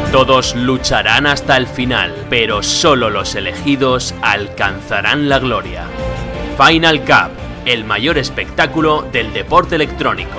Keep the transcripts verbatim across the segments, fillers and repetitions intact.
Todos lucharán hasta el final, pero solo los elegidos alcanzarán la gloria. Final Cup, el mayor espectáculo del deporte electrónico.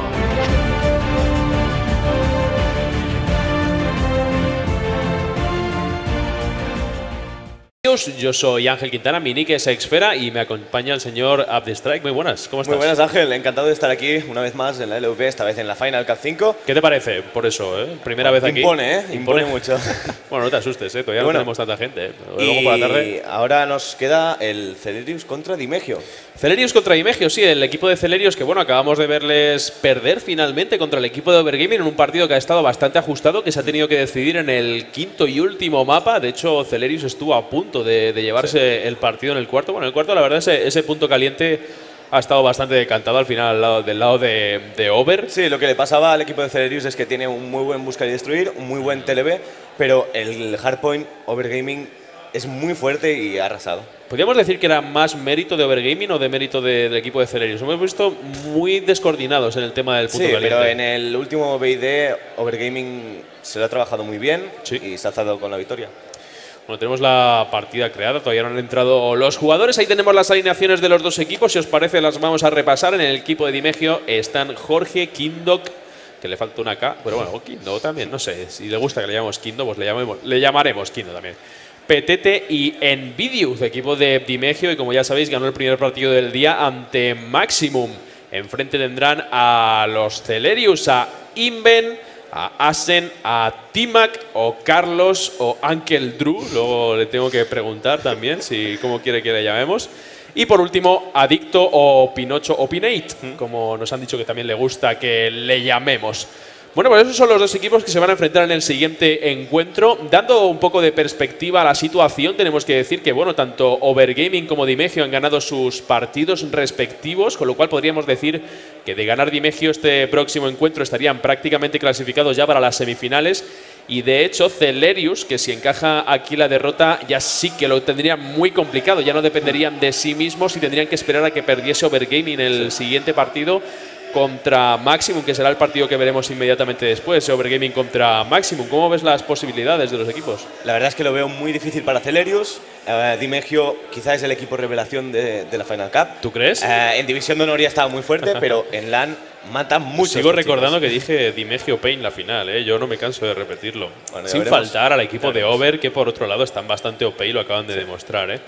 Yo soy Ángel Quintana, mi nick es Exfera y me acompaña el señor Abdestrike. Muy buenas, ¿cómo estás? Muy buenas, Ángel. Encantado de estar aquí una vez más en la L V P, esta vez en la Final Cup cinco. ¿Qué te parece por eso, eh? Primera vez aquí. Impone, ¿eh? Impone, Impone mucho. Bueno, no te asustes, ¿eh? Todavía bueno, no tenemos tanta gente. ¿eh? Luego por la tarde. Ahora nos queda el Celerius contra Dimegio. Celerius contra Dimegio, sí, el equipo de Celerius que, bueno, acabamos de verles perder finalmente contra el equipo de Overgaming en un partido que ha estado bastante ajustado, que se ha tenido que decidir en el quinto y último mapa. De hecho, Celerius estuvo a punto de, de llevarse sí. el partido en el cuarto. Bueno, en el cuarto, la verdad, ese, ese punto caliente ha estado bastante decantado al final al lado, del lado de, de Over. Sí, lo que le pasaba al equipo de Celerius es que tiene un muy buen buscar y destruir, un muy buen T L B, pero el hardpoint Overgaming es muy fuerte y ha arrasado. ¿Podríamos decir que era más mérito de Overgaming o de mérito de, del equipo de Celerius? Hemos visto muy descoordinados en el tema del punto sí, caliente. Pero en el último B I D Overgaming se lo ha trabajado muy bien sí. y se ha alzado con la victoria. Bueno, tenemos la partida creada, todavía no han entrado los jugadores. Ahí tenemos las alineaciones de los dos equipos. Si os parece, las vamos a repasar. En el equipo de Dimegio están Jorge, Kindok, que le falta una K, pero bueno, Kindo también, no sé. Si le gusta que le llamemos Kindo, pues le, llamemos, le llamaremos Kindo también. Petete y Envidius, equipo de Dimegio, y como ya sabéis, ganó el primer partido del día ante Maximum. Enfrente tendrán a los Celerius, a Inven, a Asen, a Timac o Carlos o Uncle Drew. Luego le tengo que preguntar también si cómo quiere que le llamemos. Y por último, Adicto o Pinocho o Pinate, como nos han dicho que también le gusta que le llamemos. Bueno, pues esos son los dos equipos que se van a enfrentar en el siguiente encuentro. Dando un poco de perspectiva a la situación, tenemos que decir que, bueno, tanto Overgaming como Dimegio han ganado sus partidos respectivos, con lo cual podríamos decir que de ganar Dimegio este próximo encuentro estarían prácticamente clasificados ya para las semifinales. Y de hecho, Celerius, que si encaja aquí la derrota, ya sí que lo tendría muy complicado. Ya no dependerían de sí mismos y tendrían que esperar a que perdiese Overgaming en el siguiente partido contra Maximum, que será el partido que veremos inmediatamente después, Overgaming contra Maximum. ¿Cómo ves las posibilidades de los equipos? La verdad es que lo veo muy difícil para Celerius. Uh, Dimegio quizás es el equipo revelación de, de la Final Cup. ¿Tú crees? Uh, en División de Honor ya estaba muy fuerte, pero en LAN mata mucho. Sigo recordando que dije Dimegio Pain la final, ¿eh? Yo no me canso de repetirlo. Bueno, Sin veremos. faltar al equipo de Over, que por otro lado están bastante O P y lo acaban de sí. demostrar, ¿eh?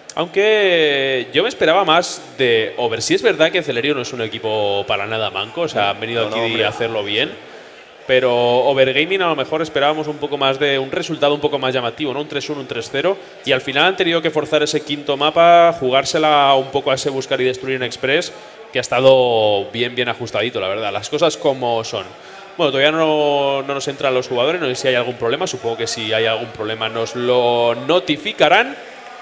Aunque yo me esperaba más de Over. Sí es verdad que Celerius no es un equipo para nada manco, o sea, han venido no, aquí no, a hacerlo bien. Pero Overgaming a lo mejor esperábamos un poco más de un resultado un poco más llamativo, ¿no? Un tres uno, un tres cero. Y al final han tenido que forzar ese quinto mapa, jugársela un poco a ese buscar y destruir en Express, que ha estado bien, bien ajustadito, la verdad. Las cosas como son. Bueno, todavía no, no nos entran los jugadores, no sé si hay algún problema. Supongo que si hay algún problema nos lo notificarán.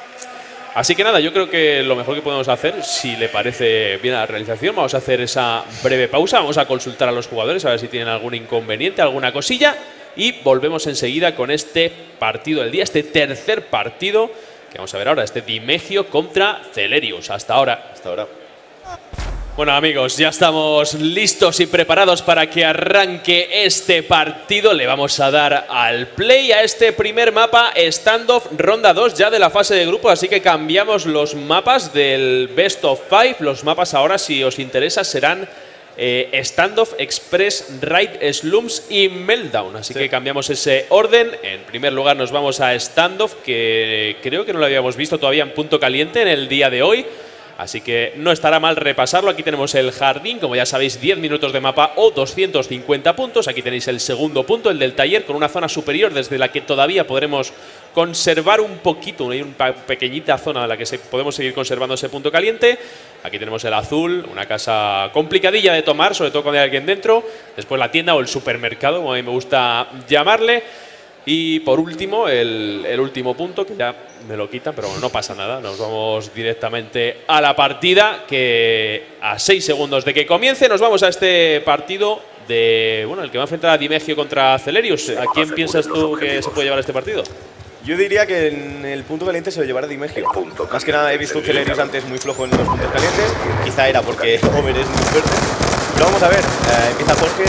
Así que nada, yo creo que lo mejor que podemos hacer, si le parece bien a la realización, vamos a hacer esa breve pausa, vamos a consultar a los jugadores a ver si tienen algún inconveniente, alguna cosilla, y volvemos enseguida con este partido del día, este tercer partido que vamos a ver ahora, este Dimegio contra Celerius. Hasta ahora. Hasta ahora. Bueno, amigos, ya estamos listos y preparados para que arranque este partido. Le vamos a dar al play a este primer mapa, Standoff Ronda dos, ya de la fase de grupo. Así que cambiamos los mapas del Best of Five. Los mapas ahora, si os interesa, serán eh, Standoff, Express, Raid, Slums y Meltdown. Así sí. que cambiamos ese orden. En primer lugar nos vamos a Standoff, que creo que no lo habíamos visto todavía en punto caliente en el día de hoy. Así que no estará mal repasarlo. Aquí tenemos el jardín, como ya sabéis, diez minutos de mapa o doscientos cincuenta puntos. Aquí tenéis el segundo punto, el del taller, con una zona superior desde la que todavía podremos conservar un poquito, una pequeñita zona en la que se, podemos seguir conservando ese punto caliente. Aquí tenemos el azul, una casa complicadilla de tomar, sobre todo cuando hay alguien dentro. Después la tienda o el supermercado, como a mí me gusta llamarle. Y por último, el, el último punto, que ya me lo quitan, pero bueno, no pasa nada. Nos vamos directamente a la partida, que a seis segundos de que comience nos vamos a este partido de, bueno, el que va a enfrentar a Dimegio contra Celerius. ¿A quién piensas tú que se puede llevar este partido? Yo diría que en el punto caliente se lo llevará Dimegio. Más que nada he visto que Celerius antes muy flojo en los puntos calientes. Quizá era porque Over es muy fuerte. Pero vamos a ver, eh, empieza Jorge.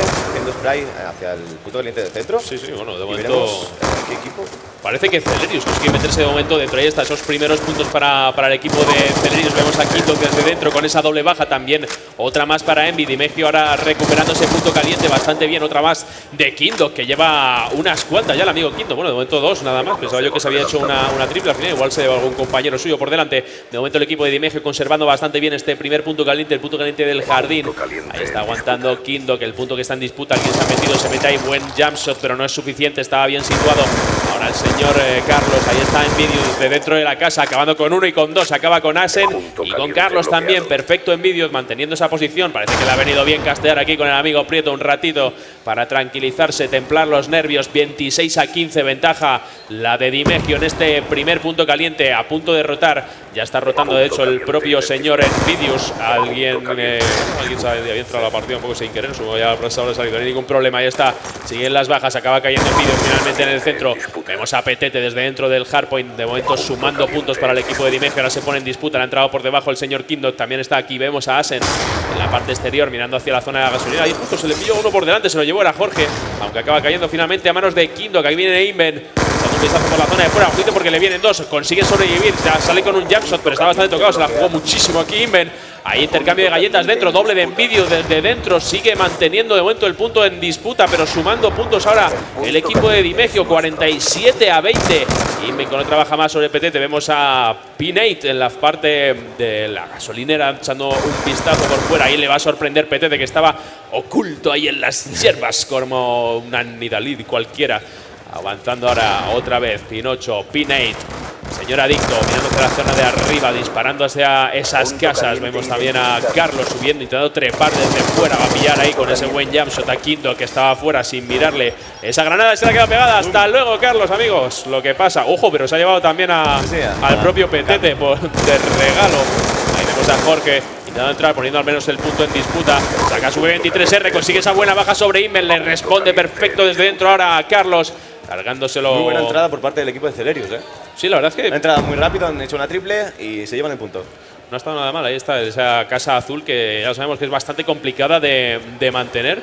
cayendo spray hacia el punto caliente del centro. Sí, sí, bueno, de Y momento. veremos, eh, qué equipo. Parece que Celerius consigue meterse de momento dentro. Ahí está, esos primeros puntos para, para el equipo de Celerius. Vemos a Quinto desde dentro con esa doble baja también. Otra más para Envy. Dimegio ahora recuperando ese punto caliente bastante bien. Otra más de Quinto, que lleva unas cuantas ya el amigo Quinto. Bueno, de momento dos nada más. Pensaba yo que se había hecho una, una triple al final. Igual se lleva algún compañero suyo por delante. De momento el equipo de Dimegio conservando bastante bien este primer punto caliente, el punto caliente del jardín. Ahí está aguantando Quinto, que el punto que está en disputa. Alguien se ha metido, se mete ahí. Buen jump shot, pero no es suficiente. Estaba bien situado. Ahora el señor eh, Carlos. Ahí está en vídeo desde dentro de la casa, acabando con uno y con dos. Acaba con Asen y con Carlos también. Perfecto en vídeos, manteniendo esa posición. Parece que le ha venido bien castear aquí con el amigo Prieto un ratito para tranquilizarse, templar los nervios. veintiséis a quince, ventaja la de Dimegio en este primer punto caliente. A punto de rotar. Ya está rotando, de hecho, el propio señor Envidius. Alguien, eh, alguien se había entrado a la partida un poco sin querer. Supongo ya ha salido, no hay ningún problema. Ahí está. Siguen las bajas. Acaba cayendo Envidius finalmente en el centro. Vemos a Petete desde dentro del hardpoint. De momento sumando puntos para el equipo de Dimegio. Ahora se pone en disputa. Le ha entrado por debajo el señor Kindok. También está aquí. Vemos a Asen en la parte exterior mirando hacia la zona de la gasolina. Ahí justo se le pilló uno por delante. Se lo llevó era Jorge. Aunque acaba cayendo finalmente a manos de Kindok. Ahí viene Inven. Un vistazo por la zona de fuera, ojito porque le vienen dos, consigue sobrevivir, ya sale con un jump shot, pero está bastante tocado, se la jugó muchísimo aquí Inven. Ahí intercambio de galletas dentro, doble de Envidio desde dentro, sigue manteniendo de momento el punto en disputa, pero sumando puntos ahora el equipo de Dimegio, cuarenta y siete a veinte. Inven con otra baja más sobre Petete, vemos a Pinate en la parte de la gasolinera echando un vistazo por fuera, ahí le va a sorprender Petete que estaba oculto ahí en las hierbas como una Nidalid cualquiera. Avanzando ahora otra vez, Pinocho, Pinate, señor Adicto, mirando hacia la zona de arriba, disparando hacia esas casas. Vemos también a Carlos subiendo, intentando trepar desde fuera. Va a pillar ahí con ese buen jump shot a Quinto, que estaba afuera sin mirarle. Esa granada se la queda pegada. Hasta luego, Carlos, amigos. Lo que pasa, ojo, pero se ha llevado también a, Sí, al propio Petete por, de regalo. Ahí vemos a Jorge intentando entrar, poniendo al menos el punto en disputa. Saca su veintitrés R, consigue esa buena baja sobre Inven. Le responde perfecto desde dentro ahora a Carlos. Cargándoselo. Muy buena entrada por parte del equipo de Celerius, ¿eh? Sí, la verdad es que. Una entrada muy rápido, han hecho una triple y se llevan el punto. No ha estado nada mal. Ahí está esa casa azul que ya sabemos que es bastante complicada de, de mantener.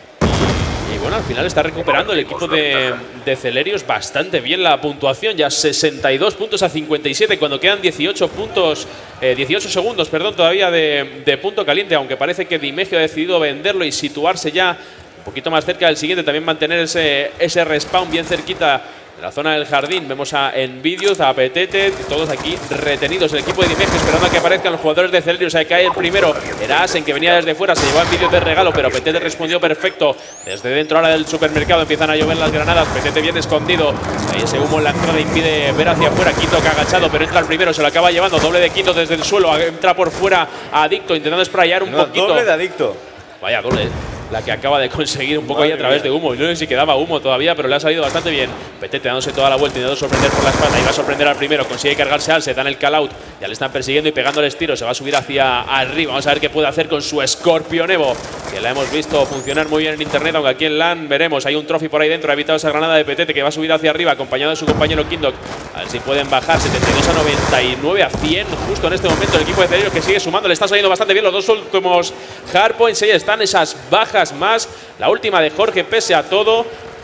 Y bueno, al final está recuperando el equipo de, de Celerius bastante bien la puntuación. Ya sesenta y dos puntos a cincuenta y siete cuando quedan dieciocho puntos, eh, dieciocho segundos, perdón, todavía de, de punto caliente. Aunque parece que Dimegio ha decidido venderlo y situarse ya un poquito más cerca del siguiente, también mantener ese, ese respawn bien cerquita de la zona del jardín. Vemos a Envidius, a Petete, todos aquí retenidos. El equipo de Dimegio esperando a que aparezcan los jugadores de Celerius. Ahí cae el primero, era Asen que venía desde fuera, se llevó a Envidius de regalo, pero Petete respondió perfecto. Desde dentro ahora del supermercado empiezan a llover las granadas. Petete bien escondido, ahí ese humo en la entrada impide ver hacia afuera. Quinto que agachado, pero entra el primero, se lo acaba llevando. Doble de Quinto desde el suelo, entra por fuera a Adicto intentando sprayar un No, poquito. doble de Adicto. Vaya doble la que acaba de conseguir un poco ahí a través de humo. No sé si quedaba humo todavía, pero le ha salido bastante bien. Petete dándose toda la vuelta, intentando sorprender por la espalda. Y va a sorprender al primero, consigue cargarse al, se dan el call out. Ya le están persiguiendo y pegándoles tiros. Se va a subir hacia arriba. Vamos a ver qué puede hacer con su Scorpion Evo, que la hemos visto funcionar muy bien en internet, aunque aquí en LAN veremos. Hay un trophy por ahí dentro, ha evitado esa granada de Petete, que va a subir hacia arriba, acompañado de su compañero Kindok. A ver si pueden bajar. setenta y dos a noventa y nueve a cien, justo en este momento el equipo de Celerius que sigue sumando. Le está saliendo bastante bien los dos últimos hardpoints. Ahí están esas bajas más. La última de Jorge pese a todo.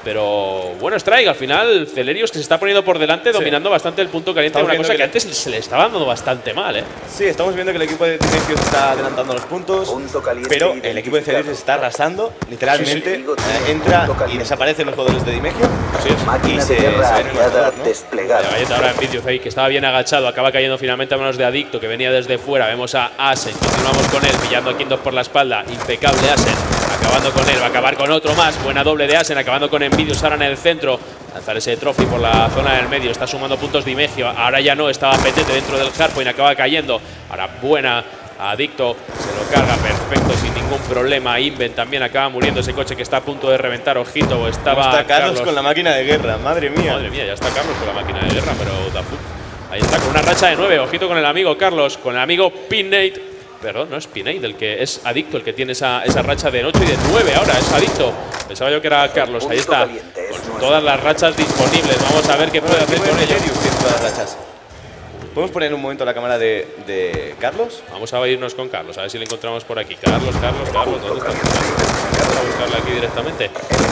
Pero bueno, strike. Al final Celerius que se está poniendo por delante, sí, dominando bastante el punto caliente. Estamos una cosa que, que antes se le estaba dando bastante mal, ¿eh? Sí, estamos viendo que el equipo de Dimegio se está adelantando los puntos, pero el equipo de Celerius se está arrasando, literalmente. Sí, sí. Eh, entra y desaparecen los jugadores de Dimegio. Así es. Y se, se ven en marcador, ¿no? Desplegada. La galleta ahora en vídeo ahí, que estaba bien agachado, acaba cayendo finalmente a manos de Adicto, que venía desde fuera. Vemos a Asen, continuamos con él, pillando a Kindok por la espalda. Impecable Asen, acabando con él, va a acabar con otro más. Buena doble de Asen, acabando con Envidius ahora en el centro. Lanzar ese trophy por la zona del medio. Está sumando puntos Dimegio. Ahora ya no, estaba Petete dentro del hardpoint, acaba cayendo. Ahora buena, Adicto se lo carga perfecto sin ningún problema. Inven también acaba muriendo ese coche que está a punto de reventar. Ojito, estaba está Carlos, Carlos con la máquina de guerra, madre mía. Madre mía, ya está Carlos con la máquina de guerra, pero da ahí está con una racha de nueve. Ojito con el amigo Carlos, con el amigo Pinate. Perdón, no es Pinate, el que es Adicto, el que tiene esa, esa racha de ocho y de nueve. Ahora es Adicto. Pensaba yo que era Carlos. Ahí está, con todas las rachas disponibles. Vamos a ver qué puede hacer con ellos. Todas las rachas. ¿Podemos poner en un momento la cámara de, de Carlos? Vamos a irnos con Carlos, a ver si le encontramos por aquí. Carlos, Carlos, Carlos, ¿dónde está? Vamos a buscarle aquí directamente.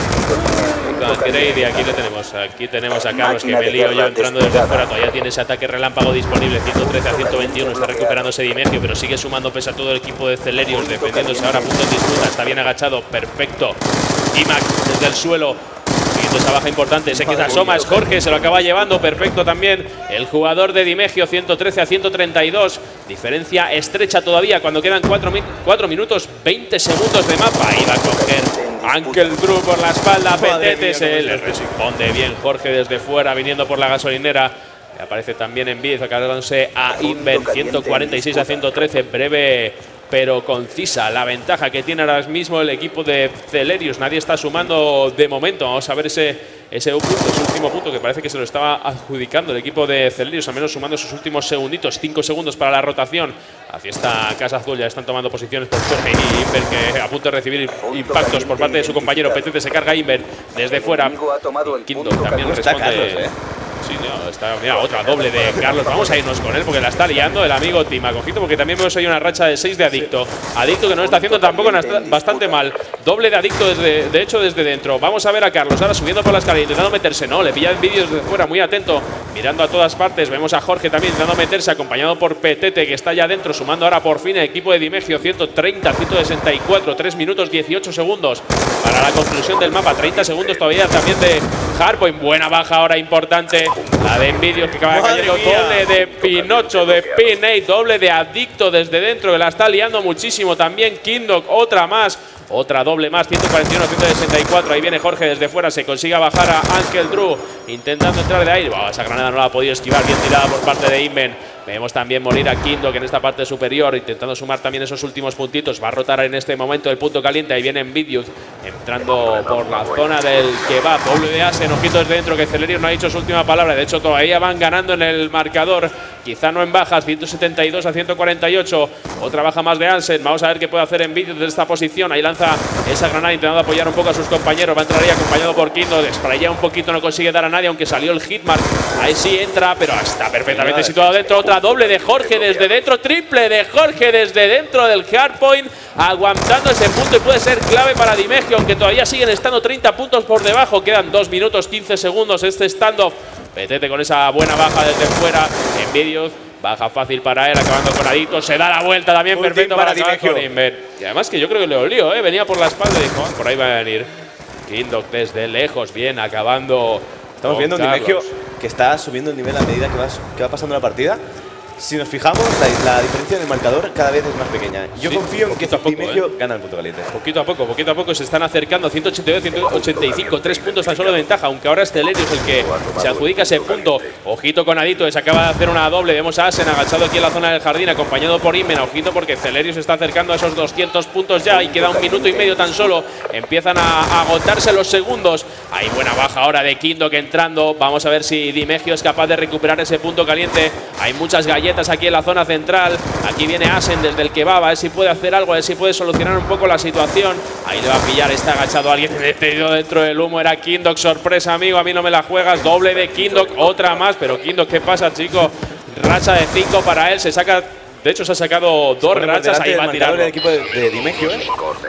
Y aquí le tenemos. Aquí tenemos a Carlos, que me lío yo entrando desde fuera. Todavía tiene ese ataque relámpago disponible. ciento trece a ciento veintiuno. Está recuperándose Dimegio, pero sigue sumando pese a todo el equipo de Celerius. Defendiéndose ahora a punto de disputa. Está bien agachado. Perfecto. Imac desde el suelo. Siguiendo esa baja importante. Se queda asoma. Es Jorge. Se lo acaba llevando. Perfecto también el jugador de Dimegio. ciento trece a ciento treinta y dos. Diferencia estrecha todavía cuando quedan cuatro minutos veinte segundos de mapa. Ahí va a coger Uncle Drew por la espalda. Petete se le responde bien Jorge desde fuera, viniendo por la gasolinera. Y aparece también en Biz, cargándose a Inven. ciento cuarenta y seis a ciento trece. Breve pero concisa la ventaja que tiene ahora mismo el equipo de Celerius. Nadie está sumando de momento. Vamos a ver ese, ese punto, ese último punto que parece que se lo estaba adjudicando el equipo de Celerius, al menos sumando sus últimos segunditos. cinco segundos para la rotación. Hacia esta Casa Azul ya están tomando posiciones por Jorge y Inver, que a punto de recibir impactos por parte de su compañero. Petete se carga Inver desde fuera. Quinto también responde. Sí, no, está, mira, otra doble de Carlos. Vamos a irnos con él porque la está liando el amigo Tima. Cojito, porque también vemos ahí una racha de seis de Adicto. Adicto que no está haciendo tampoco bastante mal. Doble de Adicto, desde, de hecho, desde dentro. Vamos a ver a Carlos ahora subiendo por la escalera, intentando meterse. No, le pilla en vídeos desde fuera, muy atento, mirando a todas partes. Vemos a Jorge también intentando meterse, acompañado por Petete, que está ya dentro, sumando ahora por fin el equipo de Dimegio. ciento treinta a ciento sesenta y cuatro, tres minutos dieciocho segundos para la conclusión del mapa. treinta segundos todavía también de Hardpoint. Buena baja ahora importante. La de Envidios que acaba de caer. Doble de Pinocho, de Pinate, doble de Adicto desde dentro, que la está liando muchísimo. También Kindok, otra más. Otra doble más, ciento cuarenta y uno a ciento sesenta y cuatro. Ahí viene Jorge desde fuera, se consigue bajar a Uncle Drew, intentando entrar de aire. Wow, esa granada no la ha podido esquivar, bien tirada por parte de Inven. Vemos también morir a Kindok en esta parte superior, intentando sumar también esos últimos puntitos. Va a rotar en este momento el punto caliente. Ahí viene Envidius, entrando por la zona del kebab. Doble de Asen, ojito desde dentro, que Celerius no ha dicho su última palabra. De hecho, todavía van ganando en el marcador. Quizá no en bajas, ciento setenta y dos a ciento cuarenta y ocho. Otra baja más de Asen. Vamos a ver qué puede hacer Envidius desde esta posición. Ahí lanza esa granada intentando apoyar un poco a sus compañeros. Va a entrar ahí acompañado por Kindok. Spraya un poquito, no consigue dar a nadie, aunque salió el hitmark. Ahí sí entra, pero está perfectamente situado dentro. Otra doble de Jorge desde dentro, triple de Jorge desde dentro del hardpoint, aguantando ese punto y puede ser clave para Dimegio, aunque todavía siguen estando treinta puntos por debajo. Quedan dos minutos quince segundos este standoff. Petete con esa buena baja desde fuera. Envidios, baja fácil para él, acabando con Adicto. Se da la vuelta también, Ultim perfecto para Dimegio. Y además que yo creo que le olió, ¿eh? Venía por la espalda y dijo, ah, por ahí va a venir. Kindok desde lejos, bien, acabando. Estamos viendo un Dimegio que está subiendo el nivel a medida que va, que va pasando la partida. Si nos fijamos, la, la diferencia del marcador cada vez es más pequeña. Yo sí, confío en que Dimegio eh. gana el punto caliente. Poquito a poco, poquito a poco se están acercando. ciento ochenta y dos, ciento ochenta y cinco, tres puntos tan solo de ventaja. Aunque ahora es Celerius el que se adjudica ese punto. Ojito con Adicto, que se acaba de hacer una doble. Vemos a Asen agachado aquí en la zona del jardín, acompañado por Inmen. Ojito porque Celerius se está acercando a esos doscientos puntos ya y queda un minuto y medio tan solo. Empiezan a, a agotarse los segundos. Hay buena baja ahora de Kindok entrando. Vamos a ver si Dimegio es capaz de recuperar ese punto caliente. Hay muchas galletas aquí en la zona central. Aquí viene Asen desde el kebab, a ver si puede hacer algo, a ver si puede solucionar un poco la situación. Ahí le va a pillar, está agachado alguien metido dentro del humo. Era Kindok, sorpresa amigo, a mí no me la juegas. Doble de Kindok, otra más, pero Kindok, ¿qué pasa, chico? Racha de cinco para él, se saca. De hecho, se ha sacado dos rachas, ahí va a tirar. El equipo de, de Dimegio, ¿eh?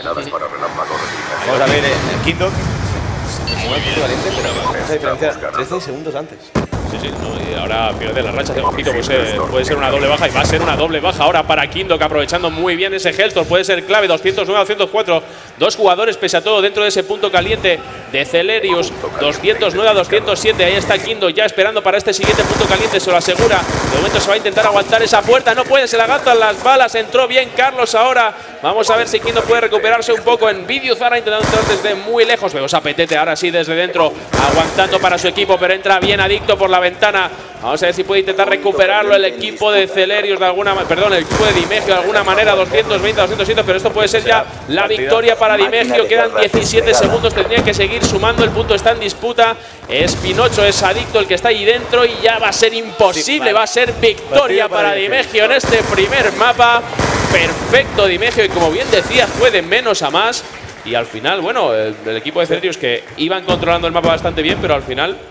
Vamos a ver, eh, Kindok. Muy valiente, pero esa diferencia trece segundos antes. Sí, sí, no, y ahora pierde la racha de ojito, pues, eh, puede ser una doble baja y va a ser una doble baja ahora para Kindok, aprovechando muy bien ese Hellstorm, puede ser clave. Doscientos nueve a doscientos cuatro, dos jugadores pese a todo dentro de ese punto caliente de Celerius. Doscientos nueve a doscientos siete, ahí está Kindok ya esperando para este siguiente punto caliente, se lo asegura. De momento se va a intentar aguantar esa puerta, no puede, se la gastan las balas. Entró bien Carlos ahora, vamos a ver si Kindok puede recuperarse un poco. En vídeo Zara intentando entrar desde muy lejos. Vemos a Petete ahora sí desde dentro, aguantando para su equipo, pero entra bien Adicto por la ventana. Vamos a ver si puede intentar recuperarlo el equipo de Celerius de alguna manera, perdón, el equipo de Dimegio de alguna manera. Doscientos veinte a doscientos siete, pero esto puede ser ya la victoria para Dimegio. Quedan diecisiete segundos, tendría que seguir sumando, el punto está en disputa. Es Pinocho, es Adicto el que está ahí dentro y ya va a ser imposible, va a ser victoria para Dimegio en este primer mapa. Perfecto Dimegio, y como bien decía, fue de menos a más. Y al final, bueno, el, el equipo de Celerius que iban controlando el mapa bastante bien, pero al final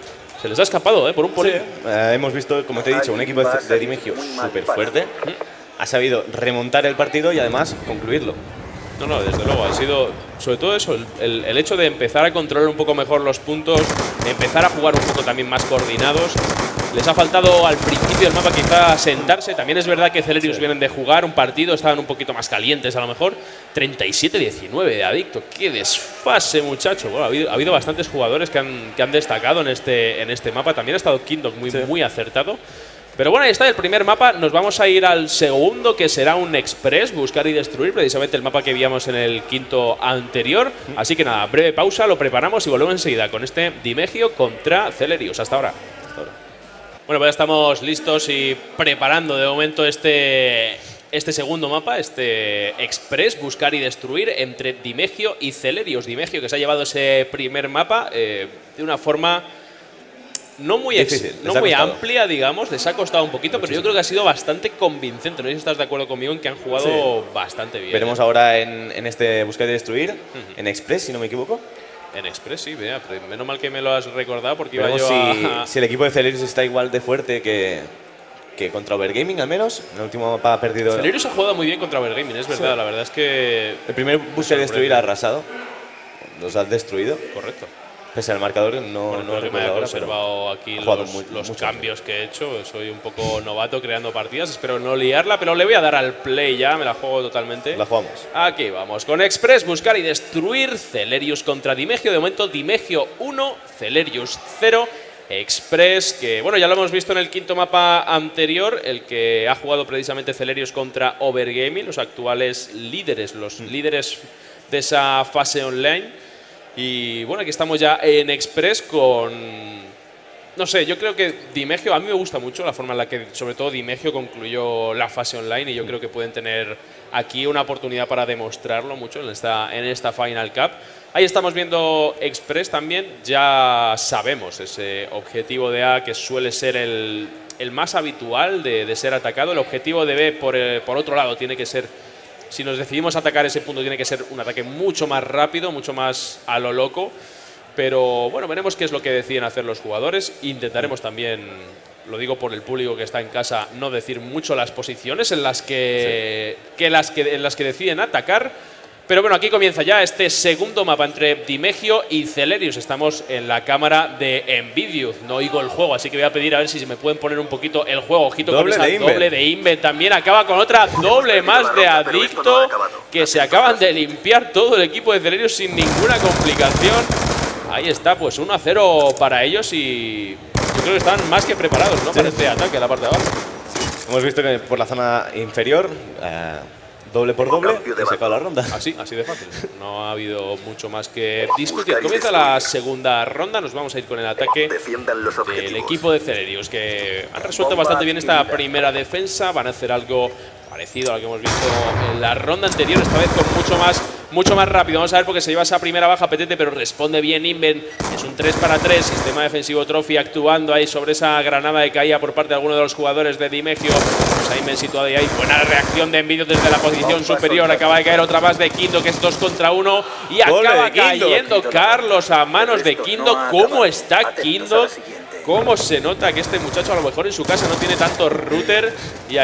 Se les ha escapado, ¿eh? Por un polín. Sí. Eh, hemos visto, como te he dicho, un equipo de, de Dimegio súper fuerte. Ha sabido remontar el partido y además concluirlo. No, no, desde luego. Ha sido, sobre todo eso, el, el, el hecho de empezar a controlar un poco mejor los puntos, empezar a jugar un poco también más coordinados. Les ha faltado al principio del mapa quizá sentarse. También es verdad que Celerius sí. vienen de jugar un partido, estaban un poquito más calientes a lo mejor. treinta y siete diecinueve de Adicto. ¡Qué desfase, muchacho! Bueno, ha habido, ha habido bastantes jugadores que han, que han destacado en este, en este mapa. También ha estado Kindog muy, sí. muy acertado. Pero bueno, ahí está el primer mapa. Nos vamos a ir al segundo, que será un Express, buscar y destruir, precisamente el mapa que víamos en el quinto anterior. Así que nada, breve pausa, lo preparamos y volvemos enseguida con este Dimegio contra Celerius. Hasta ahora. Hasta ahora. Bueno, pues ya estamos listos y preparando de momento este, este segundo mapa, este Express, buscar y destruir entre Dimegio y Celerius. Dimegio que se ha llevado ese primer mapa eh, de una forma no muy, Difícil, no muy amplia, digamos, les ha costado un poquito, Muchísimo. pero yo creo que ha sido bastante convincente. No sé si estás de acuerdo conmigo en que han jugado sí. bastante bien. Veremos ¿eh? ahora en, en este buscar y destruir, uh-huh. en Express, si no me equivoco. En Express, sí, vea, pero menos mal que me lo has recordado porque iba Veremos yo si, a… si el equipo de Celerius está igual de fuerte que, que contra Overgaming, al menos. En el último mapa ha perdido… Celerius ha jugado muy bien contra Overgaming, es verdad, sí. la verdad es que… El primer buscar y destruir ha arrasado, los ha destruido. Correcto. Pese al marcador, no, bueno, no que me haya observado aquí los, muy, los cambios que he hecho. Soy un poco novato creando partidas, espero no liarla, pero le voy a dar al play ya, me la juego totalmente. La jugamos. Aquí vamos, con Express, buscar y destruir. Celerius contra Dimegio, de momento Dimegio uno, Celerius cero. Express, que bueno, ya lo hemos visto en el quinto mapa anterior, el que ha jugado precisamente Celerius contra Overgaming, los actuales líderes, los mm. líderes de esa fase online. Y bueno, aquí estamos ya en Express con… No sé, yo creo que Dimegio… A mí me gusta mucho la forma en la que, sobre todo, Dimegio concluyó la fase online y yo creo que pueden tener aquí una oportunidad para demostrarlo mucho en esta, en esta Final Cup. Ahí estamos viendo Express también. Ya sabemos ese objetivo de A que suele ser el, el más habitual de, de ser atacado. El objetivo de B, por, el, por otro lado, tiene que ser… Si nos decidimos atacar ese punto, tiene que ser un ataque mucho más rápido, mucho más a lo loco. Pero bueno, veremos qué es lo que deciden hacer los jugadores. Intentaremos también, lo digo por el público que está en casa, no decir mucho las posiciones en las que, sí. que, las que, en las que deciden atacar. Pero bueno, aquí comienza ya este segundo mapa entre Dimegio y Celerius. Estamos en la cámara de Nvidia. No oigo el juego, así que voy a pedir a ver si se me pueden poner un poquito el juego. Ojito con esa doble de Inven. También acaba con otra doble más de Adicto, que se acaban de limpiar todo el equipo de Celerius sin ninguna complicación. Ahí está, pues uno a cero para ellos y yo creo que están más que preparados, ¿no? Sí. Para este ataque a la parte de abajo. Hemos visto que por la zona inferior… Eh, doble por doble, y se acaba la ronda. Así, así de fácil. No ha habido mucho más que discutir. Comienza la segunda ronda. Nos vamos a ir con el ataque del equipo de Celerius, que han resuelto bastante bien esta primera defensa. Van a hacer algo parecido a lo que hemos visto en la ronda anterior, esta vez con mucho más, mucho más rápido. Vamos a ver, porque se lleva esa primera baja Petete, pero responde bien Inven. Es un tres para tres, sistema defensivo Trophy actuando ahí sobre esa granada de caída por parte de alguno de los jugadores de Dimegio. Pues ahí Inven situado ahí, buena reacción de Nvidia desde la posición superior. Acaba de caer otra más de Kindog, que es dos contra uno. Y acaba cayendo Carlos a manos de Kindog. ¿Cómo está Kindog? ¿Cómo se nota que este muchacho a lo mejor en su casa no tiene tanto router y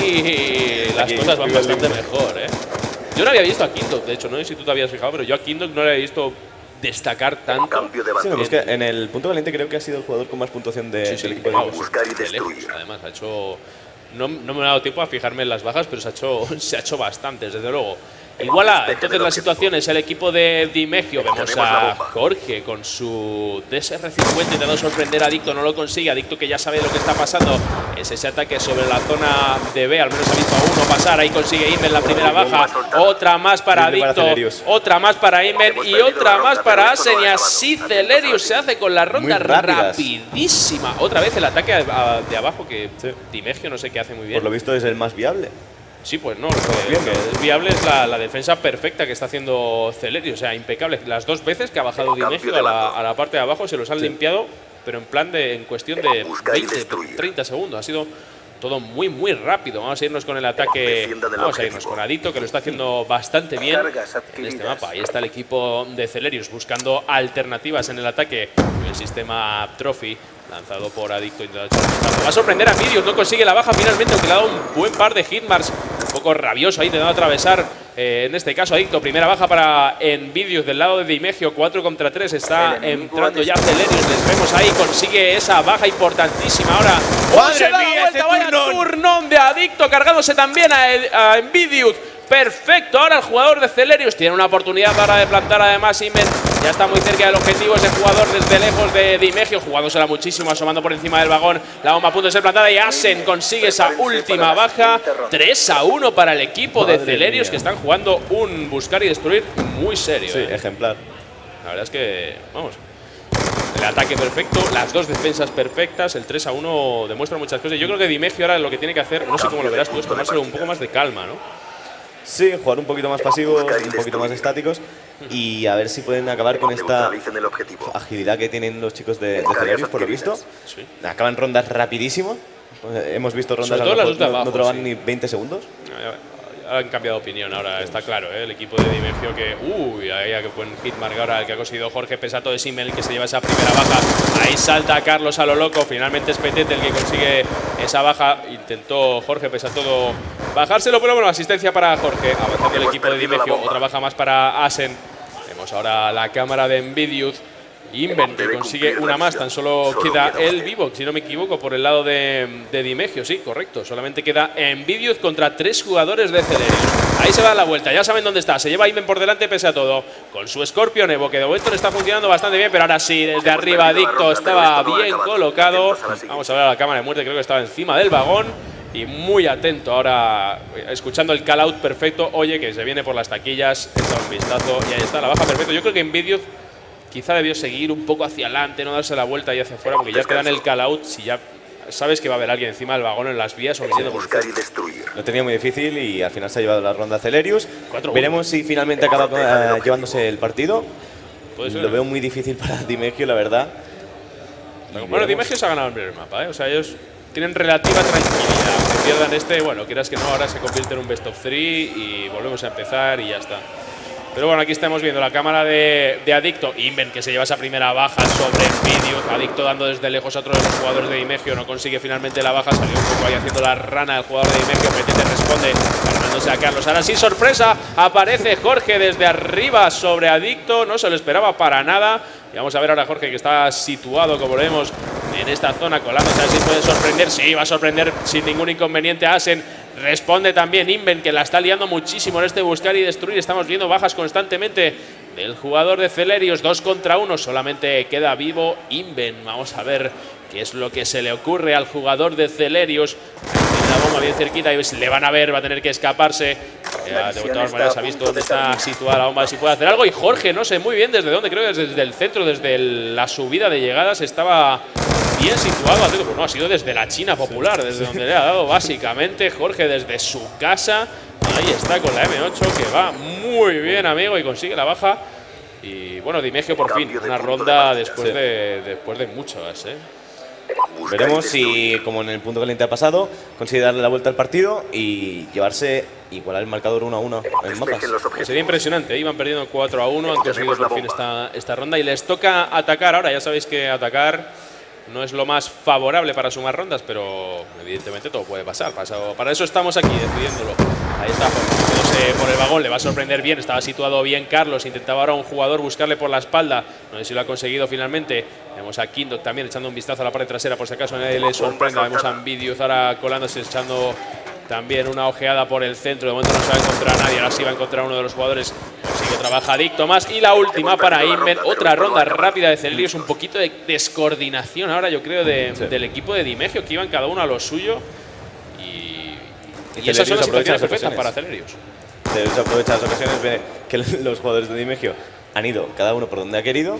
aquí las aquí, cosas van bastante mejor, ¿eh? Yo no había visto a Kindog, de hecho, no sé si tú te habías fijado, pero yo a Kindog no le había visto destacar tanto. Sí, no, es que en el punto caliente creo que ha sido el jugador con más puntuación de, sí, sí, del equipo de buscar y destruir. Además, ha hecho… No, no me ha dado tiempo a fijarme en las bajas, pero se ha hecho, se ha hecho bastantes, desde luego. Iguala entonces la situación es el equipo de Dimegio. Vemos a Jorge con su D S R cincuenta intentando sorprender a Adicto, no lo consigue. Adicto, que ya sabe lo que está pasando, es ese ataque sobre la zona de B. Al menos ha visto a uno pasar, ahí consigue Inven la primera baja. Otra más para Adicto, otra más para Inven y otra más para Asen. Y así Celerius se hace con la ronda rapidísima. Otra vez el ataque de abajo que sí. Dimegio no sé qué hace muy bien. Por lo visto es el más viable. Sí, pues no, lo que, lo que es viable es la, la defensa perfecta que está haciendo Celerius, o sea, impecable. Las dos veces que ha bajado Dimegio a la, a la parte de abajo se los han sí. limpiado, pero en plan de, en cuestión de veinte, treinta segundos. Ha sido todo muy, muy rápido. Vamos a irnos con el ataque, vamos a irnos con Adicto, que lo está haciendo bastante bien en este mapa. Ahí está el equipo de Celerius buscando alternativas en el ataque. el sistema Trophy. Lanzado por Adicto. Va a sorprender a Envidious. No consigue la baja finalmente, aunque le ha dado un buen par de hitmarks. Un poco rabioso ahí, intentando atravesar. Eh, en este caso, Adicto. Primera baja para Envidious del lado de Dimegio. cuatro contra tres. Está entrando ya Celerius. Les vemos ahí. Consigue esa baja importantísima. Ahora. ¡Madre mía! Ese vaya turnón de Adicto. Cargándose también a, a Envidious. Perfecto, ahora el jugador de Celerius tiene una oportunidad ahora de plantar además Inven. Ya está muy cerca del objetivo ese jugador desde lejos de Dimegio, jugándosela muchísimo, asomando por encima del vagón. La bomba a punto de ser plantada y Asen consigue esa última baja. tres a uno para el equipo de Celerius, que están jugando un buscar y destruir muy serio. Sí, eh. ejemplar. La verdad es que, vamos, el ataque perfecto, las dos defensas perfectas, el tres a uno demuestra muchas cosas. Yo creo que Dimegio ahora lo que tiene que hacer, no sé cómo lo verás tú, es tomárselo un poco más de calma, ¿no? Sí, jugar un poquito más pasivos, un poquito más estáticos y a ver si pueden acabar con esta agilidad que tienen los chicos de, de Celerius, por lo visto. Sí. Acaban rondas rapidísimo. Hemos visto rondas a lo mejor no, no traban sí. ni veinte segundos. Han cambiado de opinión ahora, está claro, ¿eh? El equipo de Dimegio que… Uy, ahí qué buen hitmark ahora el que ha conseguido Jorge Pesato de Simmel, que se lleva esa primera baja. Ahí salta Carlos a lo loco, finalmente es Petete el que consigue esa baja. Intentó Jorge Pesato bajárselo, pero bueno, asistencia para Jorge. Avanzando el equipo de Dimegio, otra baja más para Asen. Vemos ahora la cámara de Envidious. Inven, que consigue una más, tan solo queda el vivo, si no me equivoco, por el lado de, de Dimegio, sí, correcto. Solamente queda Envidious contra tres jugadores de Celerius. Ahí se va a la vuelta, ya saben dónde está. Se lleva Inven por delante pese a todo, con su Scorpion Evo, que de momento le está funcionando bastante bien, pero ahora sí, desde arriba Adicto estaba bien colocado. Vamos a ver a la cámara de muerte, creo que estaba encima del vagón. Y muy atento ahora, escuchando el call out perfecto. Oye, que se viene por las taquillas, echa un vistazo y ahí está la baja perfecto. Yo creo que Envidious quizá debió seguir un poco hacia adelante, no darse la vuelta y hacia afuera, porque ya te dan el call out si ya sabes que va a haber alguien encima del vagón en las vías o viniendo por usted. Lo tenía muy difícil y al final se ha llevado la ronda Celerius. Veremos si finalmente acaba uh, llevándose el partido. Lo veo muy difícil para Dimegio, la verdad. Y bueno, Dimegio se ha ganado el primer mapa, ¿eh? O sea, ellos tienen relativa tranquilidad. Que pierdan este, bueno, quieras que no, ahora se convierte en un best of three y volvemos a empezar y ya está. Pero bueno, aquí estamos viendo la cámara de, de Adicto. Inven, que se lleva esa primera baja sobre Envidious. Adicto dando desde lejos a otro de los jugadores de Dimegio. No consigue finalmente la baja. Salió un poco ahí haciendo la rana el jugador de Dimegio. Petete responde, ganándose a Carlos. Ahora sí, sorpresa. Aparece Jorge desde arriba sobre Adicto. No se lo esperaba para nada. Y vamos a ver ahora a Jorge, que está situado, como vemos, en esta zona, colándose. A ver si puede sorprender. Sí, va a sorprender sin ningún inconveniente a Asen. Responde también Inven, que la está liando muchísimo en este buscar y destruir. Estamos viendo bajas constantemente del jugador de Celerius. Dos contra uno. Solamente queda vivo Inven. Vamos a ver qué es lo que se le ocurre al jugador de Celerius. Tiene la bomba bien cerquita y le van a ver. Va a tener que escaparse. Ya, de todas maneras ha visto dónde está situada la bomba, si puede hacer algo. Y Jorge, no sé muy bien desde dónde, creo que desde, desde el centro, desde el, la subida de llegadas estaba bien situado. Pues no, ha sido desde la China popular, desde donde le ha dado básicamente Jorge, desde su casa. Ahí está con la eme ocho, que va muy bien, amigo, y consigue la baja. Y bueno, Dimegio por fin, una ronda después, sí. de, después de muchas, ¿eh? Veremos si, como en el punto caliente ha pasado, consigue darle la vuelta al partido y llevarse, igualar el marcador uno a uno en mapas. Pues sería impresionante, ¿eh? Iban perdiendo cuatro a uno, han conseguido por fin esta, esta ronda y les toca atacar ahora. Ya sabéis que atacar no es lo más favorable para sumar rondas, pero evidentemente todo puede pasar. Para eso estamos aquí, decidiéndolo. Ahí está, por el vagón, le va a sorprender bien. Estaba situado bien Carlos, intentaba ahora un jugador buscarle por la espalda. No sé si lo ha conseguido finalmente. Vemos a Kindok también echando un vistazo a la parte trasera por si acaso nadie le sorprenda. Vemos a Envidious ahora colándose, echando también una ojeada por el centro. De momento no se va a encontrar a nadie, ahora sí va a encontrar uno de los jugadores. Consigue trabaja Adicto más. Y la última para Inven, otra ronda rápida de Celerius. Un poquito de descoordinación ahora, yo creo, de, sí. del equipo de Dimegio, que iban cada uno a lo suyo. Y, y, y esas son las situaciones perfectas para Celerius. Celerius aprovecha las ocasiones, ve que los jugadores de Dimegio han ido cada uno por donde ha querido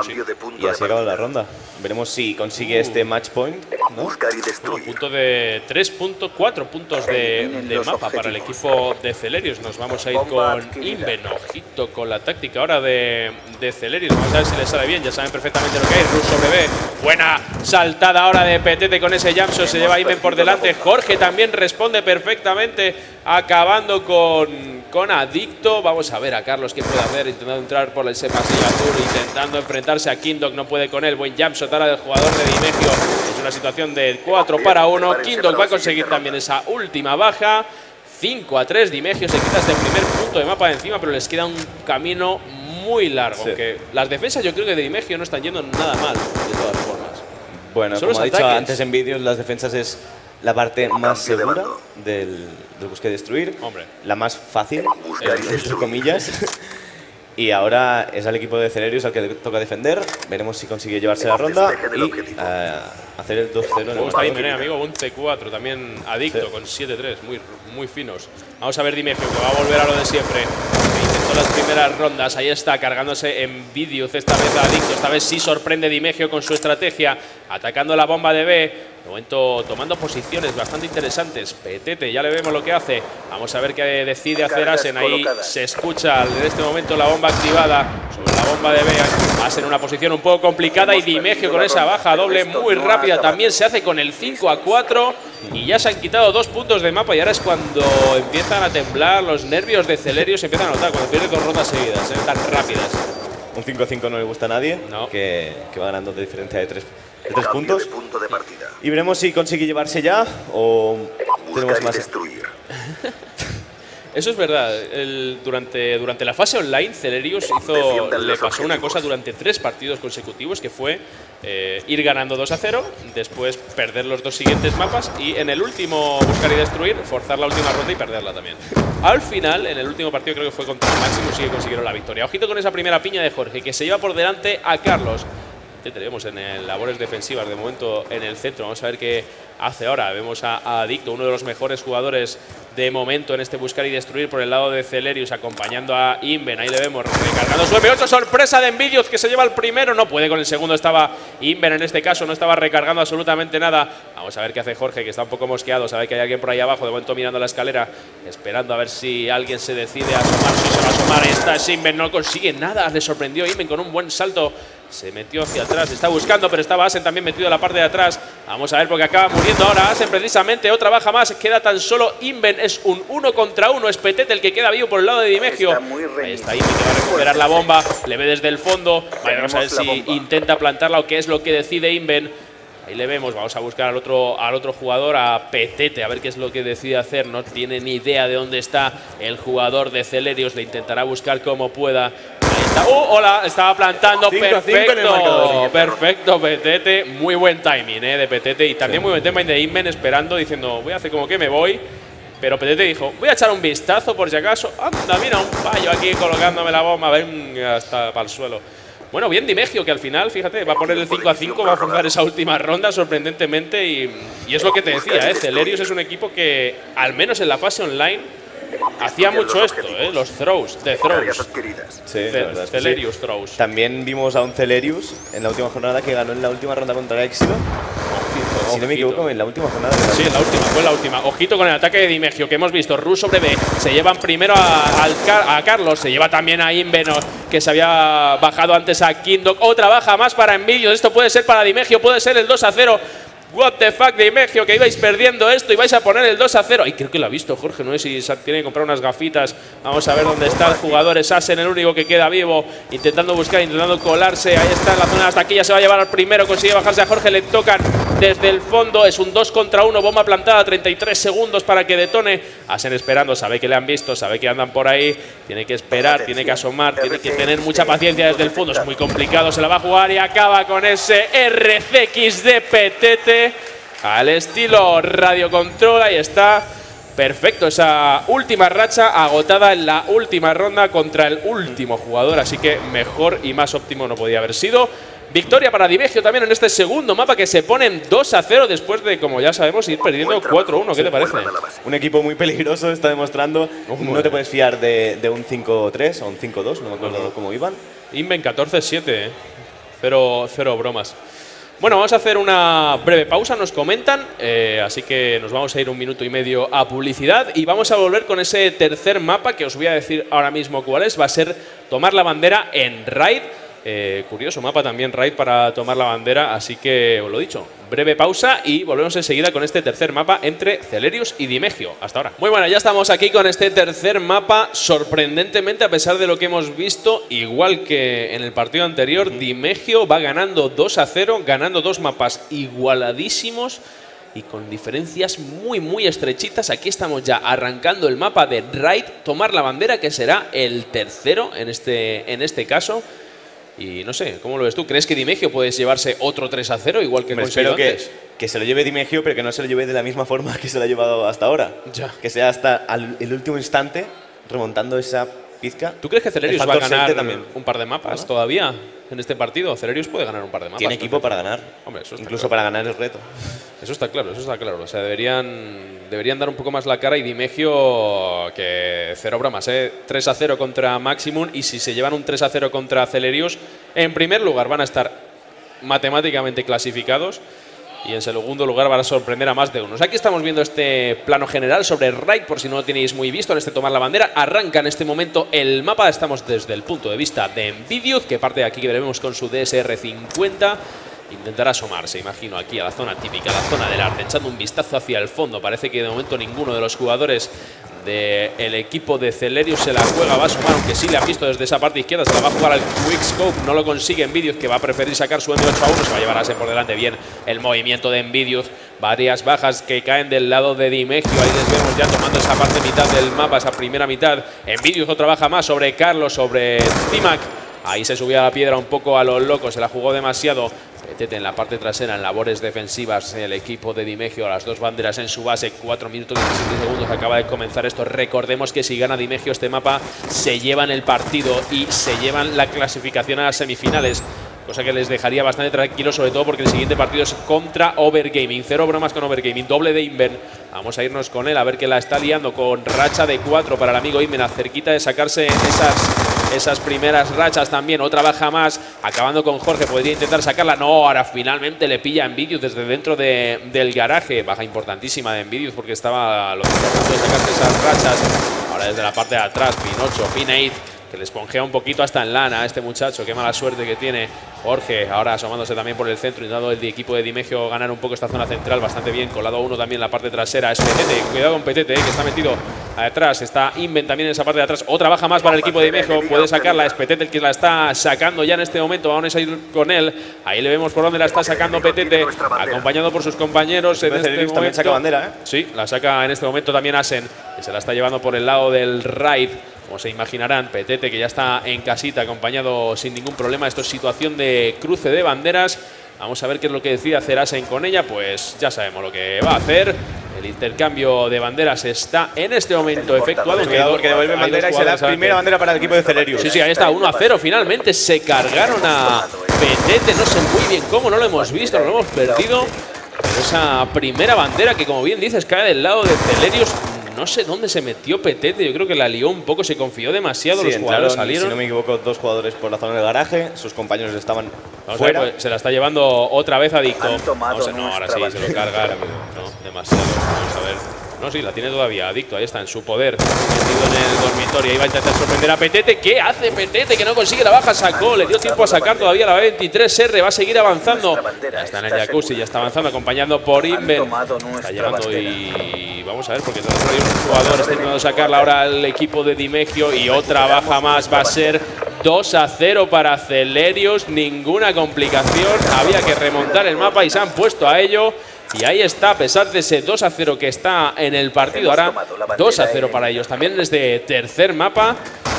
y así ha acabado la ronda. Veremos si consigue uh. este match point, ¿no? Un punto de tres punto cuatro puntos de, de mapa para el equipo de Celerius. Nos vamos a ir con Inven. Ojito con la táctica ahora de, de Celerius. Vamos a ver si les sale bien. Ya saben perfectamente lo que hay. Rus sobre B. Buena saltada ahora de Petete con ese jumpshot. Se lleva Inven por delante. Jorge también responde perfectamente, acabando con, con Adicto. Vamos a ver a Carlos qué puede hacer, intentando entrar por por ese pasillo azul, intentando enfrentarse a Kindok, no puede con él. Buen jump shot ahora del jugador de Dimegio. Es una situación de cuatro para uno. Kindok va a conseguir también esa última baja. cinco a tres, Dimegio se quita este primer punto de mapa de encima, pero les queda un camino muy largo. Sí. Aunque las defensas yo creo que de Dimegio no están yendo nada mal, de todas formas. Bueno, Son como he dicho antes en vídeos, las defensas es la parte más segura del, del busca y destruir. Hombre. La más fácil, entre comillas. Y ahora es al equipo de Celerius al que le toca defender. Veremos si consigue llevarse la ronda y uh, hacer el dos cero. Me gusta bien, bien, amigo. once cuatro, también adicto, sí. Con siete tres, muy, muy finos. Vamos a ver Dimegio, que va a volver a lo de siempre. Intentó las primeras rondas, ahí está, cargándose en Vidius, esta vez adicto. Esta vez sí sorprende Dimegio con su estrategia, atacando la bomba de B. De momento tomando posiciones bastante interesantes. Petete, ya le vemos lo que hace. Vamos a ver qué decide hacer Asen. Ahí se escucha en este momento la bomba activada sobre la bomba de B. Asen en una posición un poco complicada y Dimegio con esa baja doble muy rápida también se hace con el cinco a cuatro. Y ya se han quitado dos puntos de mapa y ahora es cuando empiezan a temblar los nervios de Celerius. Se empiezan a notar cuando pierde dos rondas seguidas, ¿eh? Tan rápidas. Un cinco a cinco no le gusta a nadie, no. que, que va ganando de diferencia de tres, de tres puntos. De partida. Y veremos si consigue llevarse ya o tenemos más. Eso es verdad. El, durante, durante la fase online, Celerius hizo, le pasó una cosa durante tres partidos consecutivos, que fue eh, ir ganando dos a cero, después perder los dos siguientes mapas y en el último buscar y destruir, forzar la última ronda y perderla también. Al final, en el último partido, creo que fue contra el Máximo, sí que consiguieron la victoria. Ojito con esa primera piña de Jorge, que se lleva por delante a Carlos. Tenemos en el labores defensivas de momento en el centro. Vamos a ver qué hace ahora. Vemos a, a Adicto, uno de los mejores jugadores de momento en este buscar y destruir por el lado de Celerius, acompañando a Inven. Ahí le vemos recargando su M ocho. Sorpresa de Envidios, que se lleva el primero. No puede con el segundo. Estaba Inven en este caso. No estaba recargando absolutamente nada. Vamos a ver qué hace Jorge, que está un poco mosqueado. Sabe que hay alguien por ahí abajo. De momento mirando la escalera, esperando a ver si alguien se decide a asomar. Si se va a asomar, esta es Inven. No consigue nada. Le sorprendió Inven con un buen salto. Se metió hacia atrás, está buscando, pero estaba Asen también metido en la parte de atrás. Vamos a ver porque acaba muriendo ahora Asen precisamente. Otra baja más, queda tan solo Inven. Es un uno contra uno, es Petete el que queda vivo por el lado de Dimegio. Ahí está Inven, que va a recuperar la bomba. Le ve desde el fondo. Vale, vamos a ver si intenta plantarla o qué es lo que decide Inven. Ahí le vemos, vamos a buscar al otro, al otro jugador, a Petete, a ver qué es lo que decide hacer. No tiene ni idea de dónde está el jugador de Celerius. Le intentará buscar como pueda. ¡Uh! Hola, estaba plantando. Perfecto, perfecto, Petete. Muy buen timing eh, de Petete. Y también sí. Muy buen timing de Inven, esperando, diciendo, voy a hacer como que me voy. Pero Petete dijo, voy a echar un vistazo por si acaso. Anda, mira, un fallo aquí colocándome la bomba. Ven hasta para el suelo. Bueno, bien Dimegio, que al final, fíjate, va a poner el cinco a cinco, va a forzar esa última ronda sorprendentemente. Y, y es lo que te decía, ¿eh? Celerius es un equipo que, al menos en la fase online, hacía mucho esto, ¿eh? Los throws, de throws. Sí, Ce Celerius sí. Throws. También vimos a un Celerius en la última jornada que ganó en la última ronda contra Exilo. Ojito, si no me equivoco, en la última jornada. Sí, en la última, fue la última. Ojito con el ataque de Dimegio que hemos visto. Ru sobre B. Se llevan primero a, al Car a Carlos. Se lleva también a Inven, que se había bajado antes a Kindok. Otra baja más para Envidios. Esto puede ser para Dimegio, puede ser el dos a cero. What the fuck, Dimegio, que ibais perdiendo esto y vais a poner el dos a cero. Ay, creo que lo ha visto Jorge, no sé si tiene que comprar unas gafitas. Vamos a ver dónde está el jugador. Es Asen, el único que queda vivo, intentando buscar, intentando colarse. Ahí está en la zona hasta aquí, ya se va a llevar al primero. Consigue bajarse a Jorge, le tocan desde el fondo. Es un dos contra uno, bomba plantada, treinta y tres segundos para que detone. Asen esperando, sabe que le han visto, sabe que andan por ahí. Tiene que esperar, tiene que asomar, tiene que tener mucha paciencia desde el fondo. Es muy complicado, se la va a jugar y acaba con ese R C X de Petete. Al estilo Radio Control, ahí está. Perfecto, esa última racha agotada en la última ronda contra el último jugador. Así que mejor y más óptimo no podía haber sido. Victoria para Dimegio también en este segundo mapa, que se ponen dos a cero después de, como ya sabemos, ir perdiendo cuatro uno. ¿Qué te parece? Un equipo muy peligroso, está demostrando. Oh, no te puedes fiar de, de un cinco tres o un cinco dos, no me acuerdo uh-huh. cómo iban. Inven catorce siete, eh. cero, cero bromas. Bueno, vamos a hacer una breve pausa, nos comentan, eh, así que nos vamos a ir un minuto y medio a publicidad y vamos a volver con ese tercer mapa que os voy a decir ahora mismo cuál es. Va a ser tomar la bandera en Raid. Eh, curioso mapa también Raid para tomar la bandera, así que os lo he dicho, breve pausa y volvemos enseguida con este tercer mapa entre Celerius y Dimegio. Hasta ahora. Muy bueno, ya estamos aquí con este tercer mapa. Sorprendentemente, a pesar de lo que hemos visto, igual que en el partido anterior, uh-huh. Dimegio va ganando dos a cero, ganando dos mapas igualadísimos y con diferencias muy, muy estrechitas. Aquí estamos ya arrancando el mapa de Raid, tomar la bandera, que será el tercero en este, en este caso. Y no sé, ¿cómo lo ves tú? ¿Crees que Dimegio puede llevarse otro tres a cero, igual que Me consiguió espero antes? Que, que se lo lleve Dimegio, pero que no se lo lleve de la misma forma que se lo ha llevado hasta ahora. Ya. Que sea hasta al, el último instante, remontando esa pizca. ¿Tú crees que Celerius va a ganar también. un par de mapas ¿no? todavía en este partido? Celerius puede ganar un par de mapas. Tiene equipo para ganar. Hombre, eso está Incluso claro. para ganar el reto. Eso está claro, eso está claro. O sea, deberían, deberían dar un poco más la cara, y Dimegio, que cero bromas, ¿eh? tres a cero contra Maximum, y si se llevan un tres a cero contra Celerius, en primer lugar van a estar matemáticamente clasificados y en segundo lugar van a sorprender a más de unos. Aquí estamos viendo este plano general sobre Raid, por si no lo tenéis muy visto, en este tomar la bandera. Arranca en este momento el mapa, estamos desde el punto de vista de Envidius, que parte de aquí que veremos con su D S R cincuenta. Intentará asomarse, imagino, aquí a la zona típica, a la zona del arte, echando un vistazo hacia el fondo. Parece que de momento ninguno de los jugadores del equipo de Celerius se la juega, va a asomar, aunque sí le han visto desde esa parte izquierda. Se la va a jugar al Quickscope, no lo consigue Envidius, que va a preferir sacar su M ocho a uno, se va a llevar a ser por delante bien el movimiento de Envidius. Varias bajas que caen del lado de Dimegio, ahí les vemos ya tomando esa parte mitad del mapa, esa primera mitad. Envidius otra baja más sobre Carlos, sobre Timac. Ahí se subía a la piedra un poco a los locos, se la jugó demasiado. Petete en la parte trasera, en labores defensivas, el equipo de Dimegio, a las dos banderas en su base, cuatro minutos y diecisiete segundos, acaba de comenzar esto. Recordemos que si gana Dimegio este mapa, se llevan el partido y se llevan la clasificación a las semifinales, cosa que les dejaría bastante tranquilos, sobre todo porque el siguiente partido es contra Overgaming. Cero bromas con Overgaming, doble de Inven. Vamos a irnos con él, a ver qué la está liando, con racha de cuatro para el amigo Inven, cerquita de sacarse esas, esas primeras rachas también. Otra baja más, acabando con Jorge, podría intentar sacarla. No, ahora finalmente le pilla a Envidius desde dentro de, del garaje. Baja importantísima de Envidius porque estaba lo que tratando de sacarse esas rachas. Ahora desde la parte de atrás, Pinocho, Pinate, que le esponjea un poquito hasta en lana a este muchacho. Qué mala suerte que tiene Jorge, ahora asomándose también por el centro, y dado el equipo de Dimegio ganar un poco esta zona central bastante bien. Colado uno también en la parte trasera, es Petete, cuidado con Petete, eh, que está metido atrás. Está Inven también en esa parte de atrás. Otra baja más para el equipo de Dimegio, puede sacarla, es Petete el que la está sacando ya en este momento. Vamos a ir con él, ahí le vemos por dónde la está sacando Petete, acompañado por sus compañeros en este momento. También saca bandera, ¿eh? Sí, la saca en este momento también Asen, que se la está llevando por el lado del Raid. Como se imaginarán, Petete, que ya está en casita, acompañado sin ningún problema. Esto es situación de cruce de banderas. Vamos a ver qué es lo que decide hacer Asen con ella. Pues ya sabemos lo que va a hacer. El intercambio de banderas está en este momento efectuado. Cuidado porque devuelve bandera y será la primera bandera para el equipo de Celerius. Sí, sí, ahí está, uno a cero. Finalmente se cargaron a Petete. No sé muy bien cómo, no lo hemos visto, no lo hemos perdido. Pero esa primera bandera que, como bien dices, cae del lado de Celerius. No sé dónde se metió Petete, yo creo que la lió un poco, se confió demasiado, sí, los jugadores entraron, salieron. Si no me equivoco, dos jugadores por la zona del garaje, sus compañeros estaban Vamos fuera. A ver, pues, se la está llevando otra vez Adicto. Vamos a, no, ahora sí, se lo carga. No, demasiado. Vamos a ver. No, sí, la tiene todavía Adicto, ahí está, en su poder. Metido en el dormitorio, ahí va a intentar sorprender a Petete. ¿Qué hace Petete? Que no consigue la baja, sacó, le dio tiempo a sacar todavía la veintitrés R, va a seguir avanzando. Ya está en el jacuzzi, ya está avanzando, acompañando por Inven. Está llevando y vamos a ver, porque tenemos ahí un jugador, está intentando sacarla ahora al equipo de Dimegio, y otra baja más. Va a ser dos a cero para Celerius, ninguna complicación, había que remontar el mapa y se han puesto a ello. Y ahí está, a pesar de ese dos a cero que está en el partido, ahora dos a cero para ellos. También en este tercer mapa.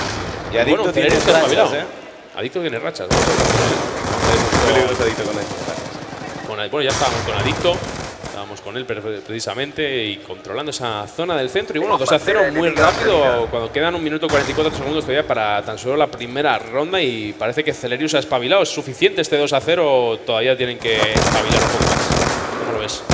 Y Adicto bueno, tiene está rachas, ¿eh? Adicto tiene rachas. Es peligroso Adicto con él. Con, bueno, ya estábamos con Adicto. Estábamos con él precisamente y controlando esa zona del centro. Y bueno, dos a cero muy rápido cuando quedan un minuto cuarenta y cuatro segundos todavía para tan solo la primera ronda. Y parece que Celerius ha espabilado. ¿Es suficiente este dos a cero? Todavía tienen que espabilar un poco más. ¿Cómo lo ves?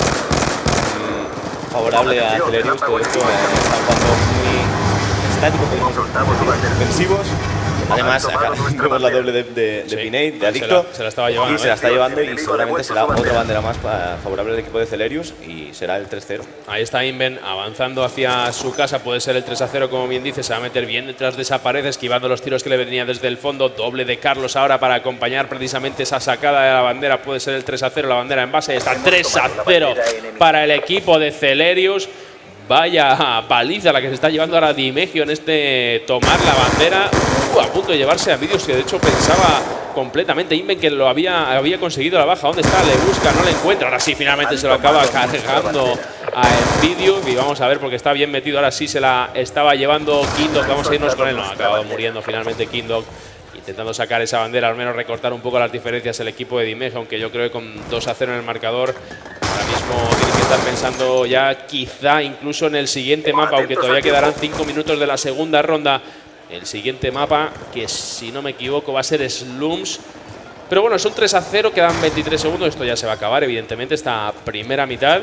Mm, favorable a Celerius, todo esto. Están jugando muy estático, defensivos. Además, acá vemos la doble de, de, de Sí, Pinade, de se Adicto. la- se la estaba llevando, Y se la ¿eh? está llevando y seguramente será otra bandera más para, favorable al equipo de Celerius y será el tres cero. Ahí está Inven avanzando hacia su casa, puede ser el tres a cero como bien dice, se va a meter bien detrás de esa pared, esquivando los tiros que le venían desde el fondo, doble de Carlos ahora para acompañar precisamente esa sacada de la bandera, puede ser el tres a cero, la bandera en base, está tres a cero para el equipo de Celerius. Vaya paliza la que se está llevando ahora Dimegio en este tomar la bandera. Uh, a punto de llevarse a Envidios, que de hecho pensaba completamente Inven que lo había, había conseguido la baja. ¿Dónde está? Le busca, no le encuentra. Ahora sí, finalmente se lo acaba cargando a Envidios. Y vamos a ver, porque está bien metido. Ahora sí se la estaba llevando Kindog. Vamos a irnos con él. No, ha acabado muriendo finalmente Kindog, intentando sacar esa bandera, al menos recortar un poco las diferencias el equipo de Dimegio, aunque yo creo que con dos a cero en el marcador ahora mismo tienen que estar pensando ya quizá incluso en el siguiente mapa, aunque todavía quedarán cinco minutos de la segunda ronda. El siguiente mapa, que si no me equivoco va a ser Slums. Pero bueno, son tres a cero, quedan veintitrés segundos, esto ya se va a acabar evidentemente esta primera mitad.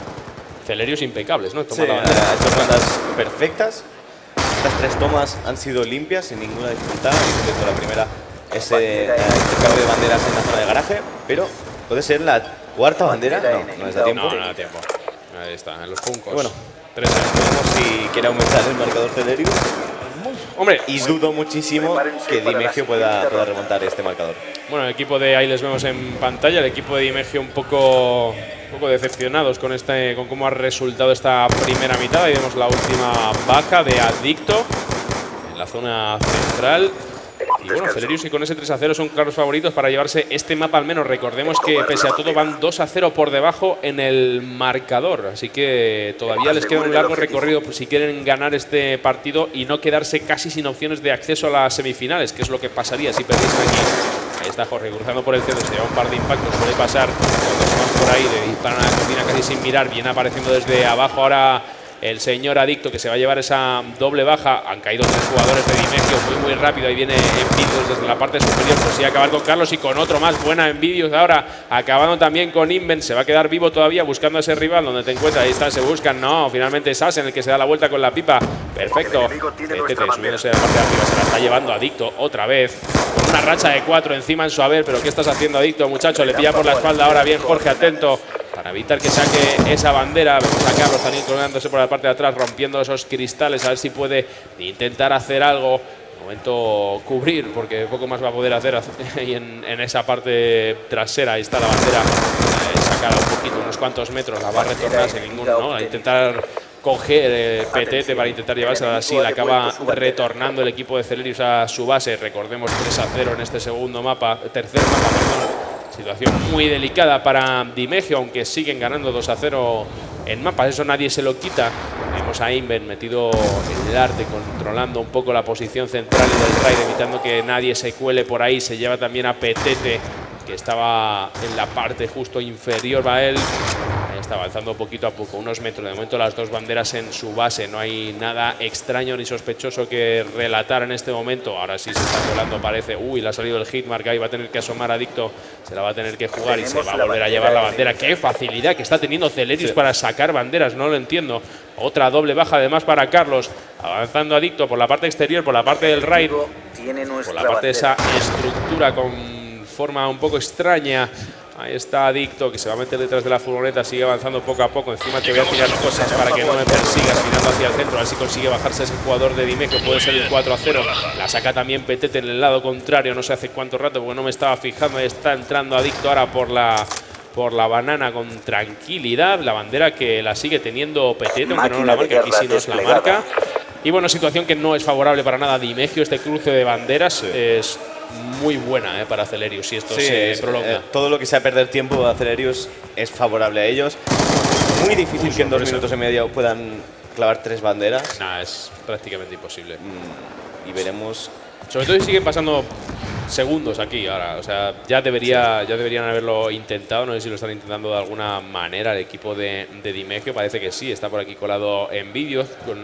Celerius impecables, ¿no? Sí, ha hecho rondas perfectas. Estas tres tomas han sido limpias, sin ninguna dificultad. Incluso la primera, ese eh, intercambio de banderas en la zona de garaje, pero puede ser la cuarta bandera. No, no les da tiempo. No, no da tiempo. Ahí está, en los puncos. Bueno, tres a cero. veremos si quiere aumentar el marcador Celerius. Hombre, Y dudo muchísimo que Dimegio pueda, pueda remontar este marcador. bueno, el equipo de ahí les vemos en pantalla, el equipo de Dimegio un poco, un poco decepcionados con este, con cómo ha resultado esta primera mitad. Ahí vemos la última baja de Adicto en la zona central. Y bueno, Celerius y con ese tres a cero son claros favoritos para llevarse este mapa al menos. Recordemos que pese a todo van dos a cero por debajo en el marcador. Así que todavía les queda un largo recorrido pues, si quieren ganar este partido y no quedarse casi sin opciones de acceso a las semifinales, que es lo que pasaría si perdiesen aquí. Ahí está Jorge cruzando por el centro, se lleva un par de impactos, suele pasar cuando se van por ahí, le disparan a la cocina casi sin mirar, viene apareciendo desde abajo ahora el señor Adicto, que se va a llevar esa doble baja. Han caído tres jugadores de Dimegio muy muy rápido. Ahí viene Envidios desde la parte superior, consigue acabar con Carlos y con otro más. Buena Envidios ahora, acabando también con Inven. Se va a quedar vivo todavía buscando a ese rival. Donde te encuentras, ahí está, se buscan. No, finalmente es Asen el que se da la vuelta con la pipa. Perfecto. Tete subiéndose de la parte de arriba, se la está llevando Adicto otra vez. Con una racha de cuatro encima en su haber. Pero ¿qué estás haciendo, Adicto, muchacho? Le pilla por la espalda ahora. Bien, Jorge, atento para evitar que saque esa bandera. Vemos a Carlos también colgándose por la parte de atrás, rompiendo esos cristales, a ver si puede intentar hacer algo. De momento cubrir, porque poco más va a poder hacer y en, en esa parte trasera. Ahí está la bandera eh, sacada un poquito, unos cuantos metros, la va a retornar sin ningún, ¿no? A intentar coger eh, Petete para intentar llevársela así, la acaba retornando el equipo de Celerius a su base. Recordemos tres a cero en este segundo mapa, tercer mapa, perdón. Situación muy delicada para Dimegio, aunque siguen ganando dos a cero en mapas, eso nadie se lo quita. Vemos a Inven metido en el arte, controlando un poco la posición central y del raid, evitando que nadie se cuele por ahí. Se lleva también a Petete, que estaba en la parte justo inferior a él. Ahí está avanzando poquito a poco, unos metros. De momento las dos banderas en su base. No hay nada extraño ni sospechoso que relatar en este momento. Ahora sí se está colando, parece. Uy, le ha salido el hitmark. Ahí va a tener que asomar Adicto. Se la va a tener que jugar y se va a volver a llevar la bandera. Qué facilidad que está teniendo Celerius sí. para sacar banderas. No lo entiendo. Otra doble baja además para Carlos. Avanzando Adicto por la parte exterior, por la parte del raid. Por la parte de esa estructura con forma un poco extraña. Ahí está Adicto, que se va a meter detrás de la furgoneta, sigue avanzando poco a poco. Encima te voy a tirar cosas para que no me persigas, mirando hacia el centro, a ver si consigue bajarse ese jugador de Dimegio, puede ser el cuatro a cero. La saca también Petete en el lado contrario, no sé hace cuánto rato, porque no me estaba fijando. Ahí está entrando Adicto ahora por la, por la banana con tranquilidad. La bandera que la sigue teniendo Petete, aunque no la marca, aquí sí nos la marca. Y bueno, situación que no es favorable para nada a Dimegio. Este cruce de banderas sí. es muy buena eh, para Celerius si esto sí, se es, prolonga. Eh, todo lo que sea perder tiempo a Celerius es favorable a ellos. Muy difícil Uy, que en dos minutos y medio puedan clavar tres banderas. Nah, es prácticamente imposible. Mm, y veremos. Sobre todo si siguen pasando segundos aquí ahora. O sea, ya, debería, sí. ya deberían haberlo intentado. No sé si lo están intentando de alguna manera el equipo de, de Dimegio. Parece que sí. Está por aquí colado Envidios con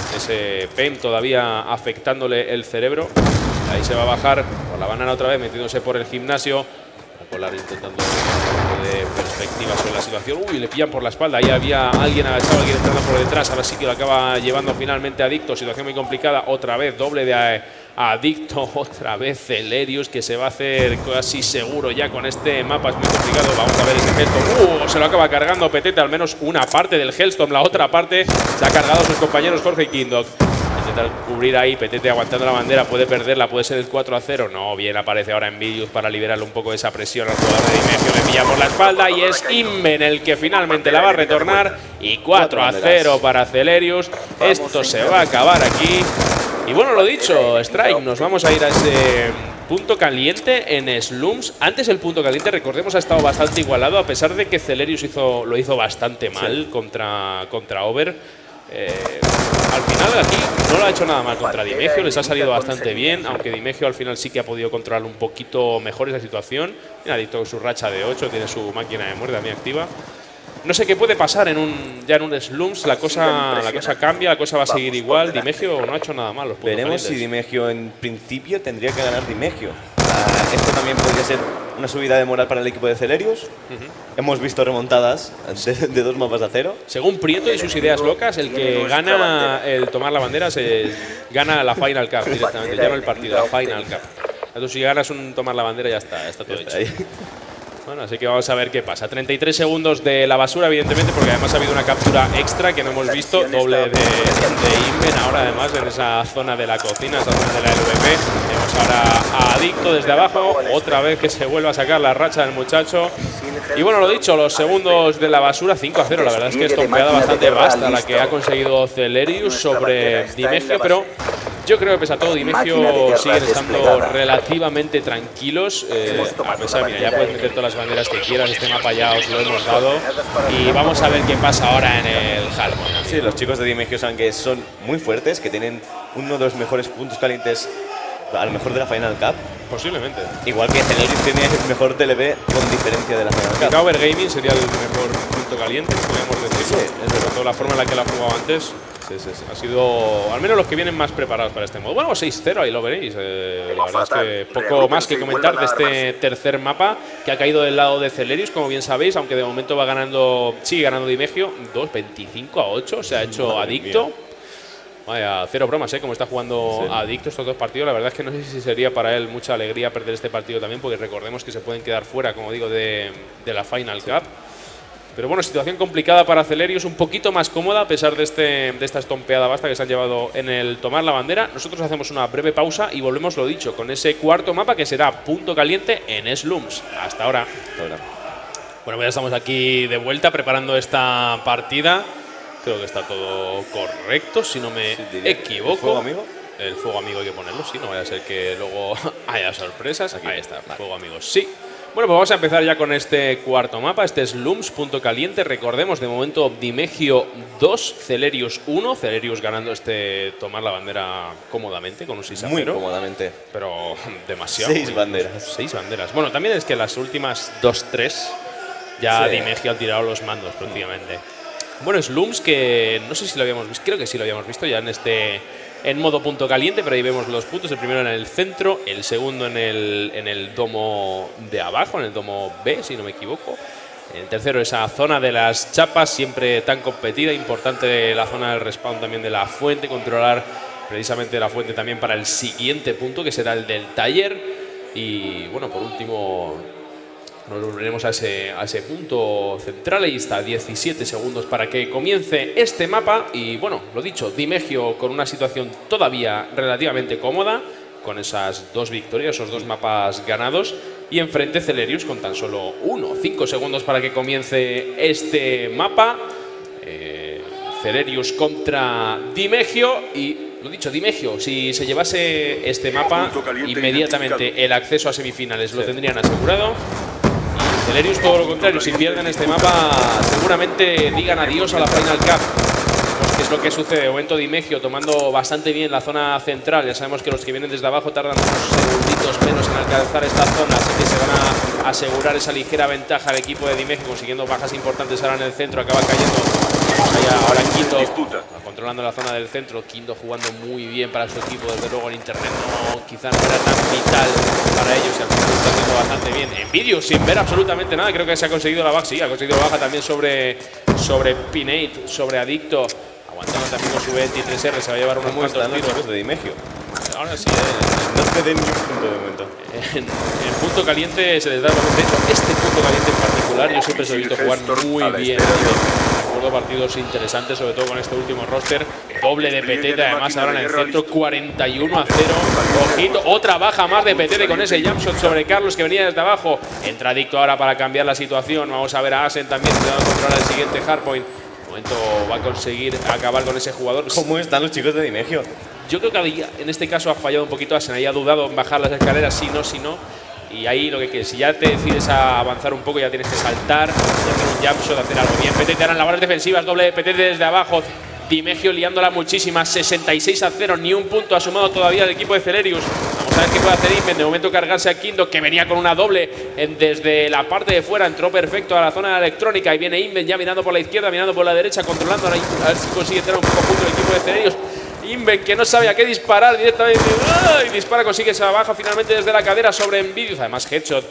ese P E M todavía afectándole el cerebro. Ahí se va a bajar por la banana otra vez, metiéndose por el gimnasio. Polar intentando un poco de perspectiva sobre la situación. Uy, le pillan por la espalda. Ahí había alguien agachado, alguien entrando por detrás. Ahora sí que lo acaba llevando finalmente Adicto. Situación muy complicada. Otra vez doble de Adicto otra vez Celerius, que se va a hacer casi seguro ya con este mapa. Es muy complicado. Vamos a ver ese Hellstorm. Uh, se lo acaba cargando Petete, al menos una parte del Hellstorm. La otra parte se ha cargado a sus compañeros Jorge y Kindog. Intentar cubrir ahí, Petete aguantando la bandera, puede perderla, puede ser el cuatro a cero. No, bien aparece ahora Envidius para liberarle un poco de esa presión al jugador de Dimegio. Le pilla por la espalda y es Inmen el que finalmente la va a retornar. Y cuatro a cero para Celerius. Esto se va a acabar aquí. Y bueno, lo dicho, Strike, nos vamos a ir a ese punto caliente en Slums. Antes el punto caliente, recordemos, ha estado bastante igualado, a pesar de que Celerius hizo, lo hizo bastante mal sí. contra, contra Over. Eh, al final aquí no lo ha hecho nada mal contra Dimegio, les ha salido bastante bien, aunque Dimegio al final sí que ha podido controlar un poquito mejor esa situación. Mira, Adicto con su racha de ocho, tiene su máquina de muerte también activa. No sé qué puede pasar en un ya en un Slums, la cosa, la cosa cambia, la cosa va a seguir igual. Dimegio no ha hecho nada mal. Los Veremos calientes. si Dimegio en principio tendría que ganar Dimegio. Uh, esto también podría ser una subida de moral para el equipo de Celerius. Uh-huh. Hemos visto remontadas de, de dos mapas a cero. Según Prieto y sus ideas locas, el que gana el tomar la bandera se gana la Final Cup directamente, ya no el partido, la Final Cup. Entonces, si ganas un tomar la bandera ya está, está todo hecho. Bueno, así que vamos a ver qué pasa. treinta y tres segundos de la basura, evidentemente, porque además ha habido una captura extra que no hemos visto. Doble de, de Inmen ahora, además, en esa zona de la cocina, esa zona de la L V P. Tenemos ahora a Adicto desde abajo. Otra vez que se vuelve a sacar la racha del muchacho. Y bueno, lo dicho, los segundos de la basura, cinco a cero. La verdad es que es tompeada bastante vasta la que ha conseguido Celerius sobre Dimegio, pero yo creo que pese a todo Dimegio siguen estando relativamente tranquilos. Eh, a pesar, mira, ya puedes meter todas las banderas que quieras, este mapa ya os lo hemos dado. Y vamos a ver qué pasa ahora en el Harmon. Sí, los chicos de Dimegio saben que son muy fuertes, que tienen uno de los mejores puntos calientes, a lo mejor de la Final Cup. Posiblemente. Igual que Celerius tiene el mejor T L B con diferencia de la Final Cup. Tower Gaming sería el mejor punto caliente, podríamos decir. Sí, es verdad. Toda la forma en la que la ha jugado antes. Sí, sí, sí. Ha sido, al menos los que vienen más preparados para este modo. Bueno, seis cero, ahí lo veréis. Eh, la verdad es que poco más que comentar de este tercer mapa que ha caído del lado de Celerius, como bien sabéis, aunque de momento va ganando, sigue ganando Dimegio, dos veinticinco a ocho, se ha hecho Adicto. Vaya, cero bromas, ¿eh? Como está jugando sí. Adicto estos dos partidos. La verdad es que no sé si sería para él mucha alegría perder este partido también, porque recordemos que se pueden quedar fuera, como digo, de, de la Final sí. Cup. Pero bueno, situación complicada para Celerius, un poquito más cómoda a pesar de, este, de esta estompeada basta que se han llevado en el tomar la bandera. Nosotros hacemos una breve pausa y volvemos, lo dicho, con ese cuarto mapa que será punto caliente en Slums. Hasta ahora. Hasta ahora. Bueno, pues ya estamos aquí de vuelta preparando esta partida. Creo que está todo correcto, si no me sí, equivoco. ¿El fuego amigo? El fuego amigo hay que ponerlo, sí, no vaya a ser que luego haya sorpresas. Aquí. Ahí está, vale. Fuego amigo, sí. Bueno, pues vamos a empezar ya con este cuarto mapa, este Slums, punto caliente. Recordemos, de momento, Dimegio dos, Celerius uno. Celerius ganando este tomar la bandera cómodamente, con un seis a cero. Muy cómodamente. Pero demasiado. Seis banderas. Seis banderas. Bueno, también es que las últimas dos tres ya sí. Dimegio ha tirado los mandos prácticamente. Bueno, Slums, que no sé si lo habíamos visto, creo que sí lo habíamos visto ya en este... en modo punto caliente, pero ahí vemos los puntos, el primero en el centro, el segundo en el, en el domo de abajo, en el domo B, si no me equivoco. El tercero, esa zona de las chapas, siempre tan competida, importante la zona del respawn también de la fuente, controlar precisamente la fuente también para el siguiente punto, que será el del taller. Y bueno, por último, nos volveremos a ese, a ese punto central. Ahí está, diecisiete segundos para que comience este mapa. Y bueno, lo dicho, Dimegio con una situación todavía relativamente cómoda, con esas dos victorias, esos dos mapas ganados. Y enfrente Celerius con tan solo uno. Cinco segundos para que comience este mapa. Eh, Celerius contra Dimegio. Y lo dicho, Dimegio, si se llevase este mapa, inmediatamente el acceso a semifinales lo tendrían asegurado. Celerius, todo lo contrario, si pierden este mapa, seguramente digan adiós a la Final Cup. Pues que es lo que sucede. De momento Dimegio tomando bastante bien la zona central. Ya sabemos que los que vienen desde abajo tardan unos segunditos menos en alcanzar esta zona, así que se van a asegurar esa ligera ventaja al equipo de Dimegio, consiguiendo bajas importantes ahora en el centro. Acaba cayendo allá ahora Kindog, controlando la zona del centro. Kindog jugando muy bien para su equipo, desde luego en internet no, quizá no era tan vital para ellos, y al final está haciendo bastante bien. Envidius sin ver absolutamente nada, creo que se ha conseguido la baja, sí, ha conseguido la baja también sobre, sobre Pinate, sobre Adicto, aguantando también con su veintitrés R, se va a llevar unos cuantos tiros de Dimegio. ahora sí, eh. No ceden ni un punto de momento. En el punto caliente se les da. De hecho, este punto caliente en particular, yo siempre se lo he visto jugar muy bien. Recuerdo partidos interesantes, sobre todo con este último roster. Doble de Petete, además ahora en el centro, cuarenta y uno a cero. Ojito, otra baja más de Petete con ese jump shot sobre Carlos que venía desde abajo. Entra Adicto ahora para cambiar la situación. Vamos a ver a Asen también, que va a controlar el siguiente hardpoint. De momento va a conseguir acabar con ese jugador. ¿Cómo están los chicos de Dimegio? Yo creo que en este caso ha fallado un poquito Asen, ahí ha dudado en bajar las escaleras, si no, si no. Y ahí lo que quieres, si ya te decides a avanzar un poco, ya tienes que saltar, y hacer un jump shot, hacer algo bien. Petete ahora en labores defensivas, doble de Petete desde abajo. Dimegio liándola muchísimas, sesenta y seis a cero, ni un punto ha sumado todavía el equipo de Celerius. Vamos a ver qué puede hacer Inven. De momento cargarse a Kindok, que venía con una doble en, desde la parte de fuera, entró perfecto a la zona de la electrónica. Y viene Inven ya mirando por la izquierda, mirando por la derecha, controlando. A ver si consigue entrar un poco junto el equipo de Celerius. Inven, que no sabe a qué disparar directamente. ¡Ay! Dispara, consigue esa baja finalmente desde la cadera sobre Envidius. Además, headshot.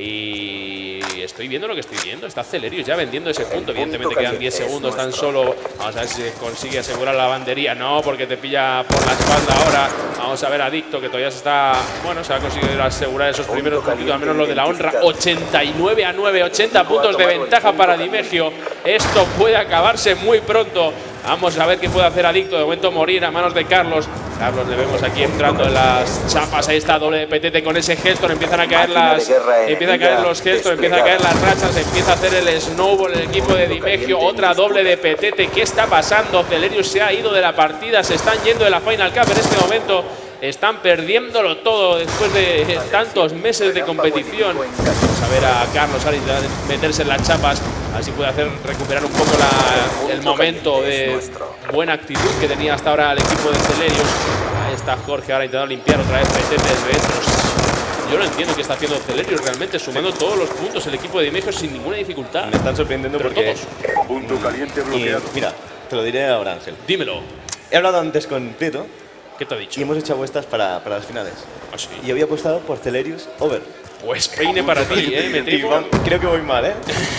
Y estoy viendo lo que estoy viendo. Está Celerius ya vendiendo ese punto. Evidentemente quedan diez segundos tan solo. Vamos a ver si consigue asegurar la bandería. No, porque te pilla por la espalda ahora. Vamos a ver a Adicto, que todavía se está… Bueno, se ha conseguido asegurar esos primeros puntitos, al menos lo de la honra. ochenta y nueve a nueve, ochenta puntos de ventaja para Dimegio. Esto puede acabarse muy pronto. Vamos a ver qué puede hacer Adicto. De momento morir a manos de Carlos. Carlos le vemos aquí entrando en las chapas. Ahí está, doble de Petete con ese gesto. Empiezan a caer las, empieza a caer los gestos, empiezan a caer las rachas, empieza a hacer el snowball el equipo de Dimegio. Otra doble de Petete. ¿Qué está pasando? Celerius se ha ido de la partida. Se están yendo de la Final Cup en este momento. Están perdiéndolo todo después de tantos meses de competición. Vamos a ver a Carlos ahora meterse en las chapas. A ver si puede hacer recuperar un poco la, el momento de buena actitud que tenía hasta ahora el equipo de Celerius. Ahí está Jorge ahora intentando limpiar otra vez Petete desde dentro. Yo no entiendo qué está haciendo Celerius realmente, sumando todos los puntos el equipo de Dimegio sin ninguna dificultad. Me están sorprendiendo Pero porque… todos. Punto caliente bloqueado. Y, mira, te lo diré ahora, Ángel. Dímelo. He hablado antes con Prieto. ¿Qué te ha dicho? Y hemos hecho apuestas para, para las finales. ¿Ah, sí? Y había apostado por Celerius over. Pues peine para ti, ¿eh? Me temo. Creo que voy mal, ¿eh?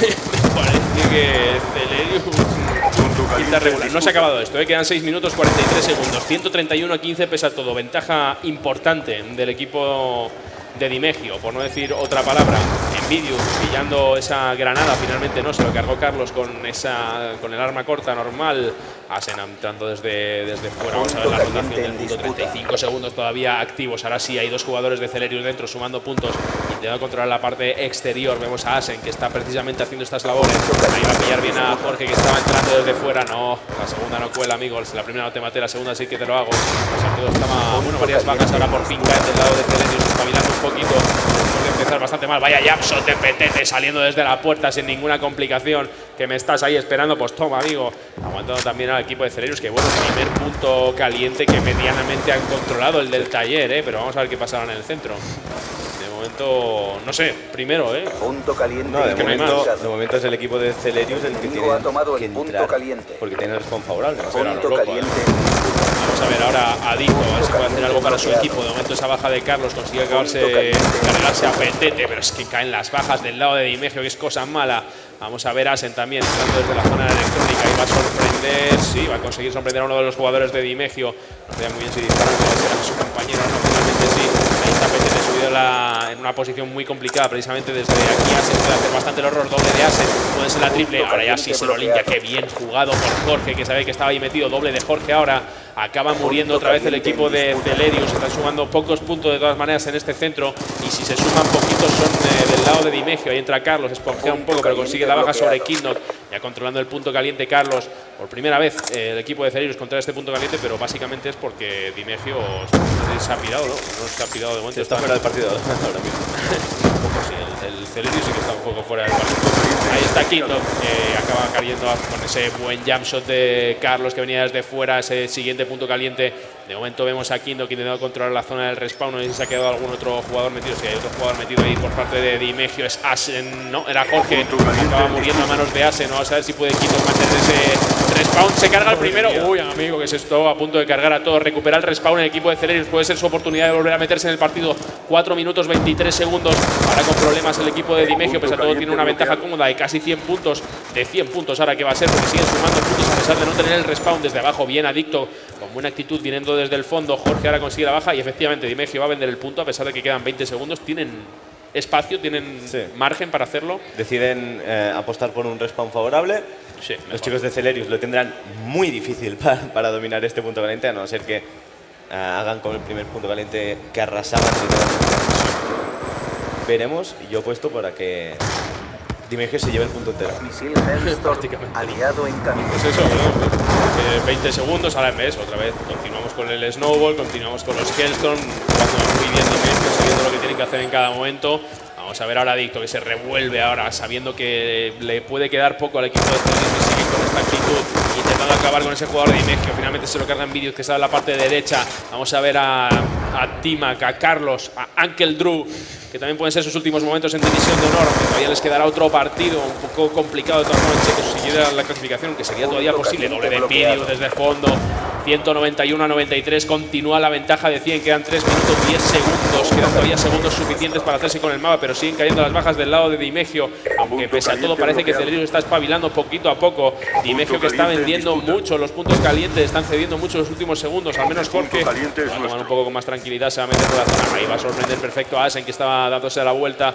Parece que Celerius quinta regular. No se ha acabado esto, ¿eh? Quedan seis minutos cuarenta y tres segundos. ciento treinta y uno a quince pesa todo. Ventaja importante del equipo de Dimegio, por no decir otra palabra. Envidius pillando esa granada, finalmente no, se lo cargó Carlos con esa con el arma corta normal. Asen entrando desde, desde fuera. Vamos a ver la rotación del punto. treinta y cinco segundos todavía activos. Ahora sí, hay dos jugadores de Celerius dentro sumando puntos. Intentando controlar la parte exterior. Vemos a Asen, que está precisamente haciendo estas labores. Ahí va a pillar bien a Jorge, que estaba entrando desde fuera. No, la segunda no cuela, amigos. La primera no te maté, la segunda sí que te lo hago. Todo estaba, bueno, varias bajas. Ahora por fin cae del lado de Celerius, espabilando un poquito. Después de empezar bastante mal. Vaya Japshot de Petete saliendo desde la puerta sin ninguna complicación. Que me estás ahí esperando, pues toma, amigo. Aguantando también al equipo de Celerius, que bueno, primer punto caliente que medianamente han controlado, el del taller, ¿eh? Pero vamos a ver qué pasará en el centro. De momento, no sé, primero, ¿eh? Punto caliente. No, de, que no hay momento, más. de momento es el equipo de Celerius el que tiene ha tomado que el punto entrar, caliente. porque tiene el spawn favorable. ¿no? Punto loco, caliente. Vamos a ver ahora a Adicto, a ver si puede hacer algo para su equipo. De momento esa baja de Carlos consigue acabarse, cargarse a Petete, pero es que caen las bajas del lado de Dimegio, que es cosa mala. Vamos a ver a Asen también, entrando desde la zona de la electrónica, y va a sorprender, sí, va a conseguir sorprender a uno de los jugadores de Dimegio. No sé muy bien si dispara, puede ser a su compañero, no, finalmente sí. Ahí está Petete subido la, en una posición muy complicada, precisamente desde aquí Asen puede hacer bastante el horror, doble de Asen, puede ser la triple, ahora ya sí se lo limpia, qué bien jugado por Jorge, que sabe que estaba ahí metido, doble de Jorge ahora. Acaba muriendo otra vez el equipo de Celerius. Están sumando pocos puntos de todas maneras en este centro. Y si se suman poquitos son de, del lado de Dimegio. Ahí entra Carlos, esponjea un poco, pero consigue la baja sobre Kindok. Ya controlando el punto caliente Carlos. Por primera vez eh, el equipo de Celerius contra este punto caliente, pero básicamente es porque Dimegio se ha pirado, ¿no? No se ha pirado de momento. Sí, está fuera del partido ahora mismo. Un poco sí, el, el Celerius sí que está un poco fuera del partido. Ahí está Kindok, que acaba cayendo con ese buen jump shot de Carlos que venía desde fuera, ese siguiente punto caliente. De momento vemos a Kindok intentando controlar la zona del respawn. No sé si se ha quedado algún otro jugador metido. Si hay otro jugador metido ahí por parte de Dimegio, es Asen, no, era Jorge. Acaba muriendo a manos de Asen. Vamos a ver si puede Kindok mantener ese respawn. Se carga el primero. Uy, amigo, que es esto, a punto de cargar a todos. Recupera el respawn en el equipo de Celerius. Puede ser su oportunidad de volver a meterse en el partido. cuatro minutos veintitrés segundos. Ahora con problemas más el equipo de Dimegio, pese a todo tiene una ventaja cómoda de casi cien puntos, de cien puntos ahora que va a ser, porque siguen sumando puntos a pesar de no tener el respawn desde abajo. Bien Adicto, con buena actitud viniendo desde el fondo. Jorge ahora consigue la baja y efectivamente Dimegio va a vender el punto a pesar de que quedan veinte segundos. Tienen espacio, tienen sí. margen para hacerlo. Deciden eh, apostar por un respawn favorable. Sí, los chicos de Celerius lo tendrán muy difícil para, para dominar este punto caliente, a no ser que uh, hagan con el primer punto caliente que arrasaban. Veremos, y yo he puesto para que Dimegio se lleve el punto entero. Misil prácticamente aliado en camino. Pues eso, ¿no? eh, veinte segundos, ahora en vez, otra vez continuamos con el Snowball, continuamos con los Hellstorm, jugando muy bien Dimegio, sabiendo lo que tienen que hacer en cada momento. Vamos a ver ahora Adicto, que se revuelve ahora, sabiendo que le puede quedar poco al equipo de Celerius y sigue con esta actitud, intentando acabar con ese jugador de Dimegio. Finalmente se lo cargan vídeos que sale en la parte derecha. Vamos a ver a, a Timac, a Carlos, a Uncle Drew, que también pueden ser sus últimos momentos en División de Honor, aunque todavía les quedará otro partido un poco complicado de todas formas, que consiguiera la clasificación, aunque sería todavía posible. Doble de vídeo desde fondo, ciento noventa y uno a noventa y tres, continúa la ventaja de cien, quedan tres minutos diez segundos, quedan todavía segundos suficientes para hacerse con el mapa, pero siguen cayendo las bajas del lado de Dimegio, aunque pese a todo parece que Celerius está espabilando poquito a poco. Dimegio, que está vendiendo mucho los puntos calientes, están cediendo mucho los últimos segundos, al menos Jorge va a tomar un poco con más tranquilidad, se va a meter por la zona, ahí va a sorprender perfecto a Asen, que estaba dándose la vuelta.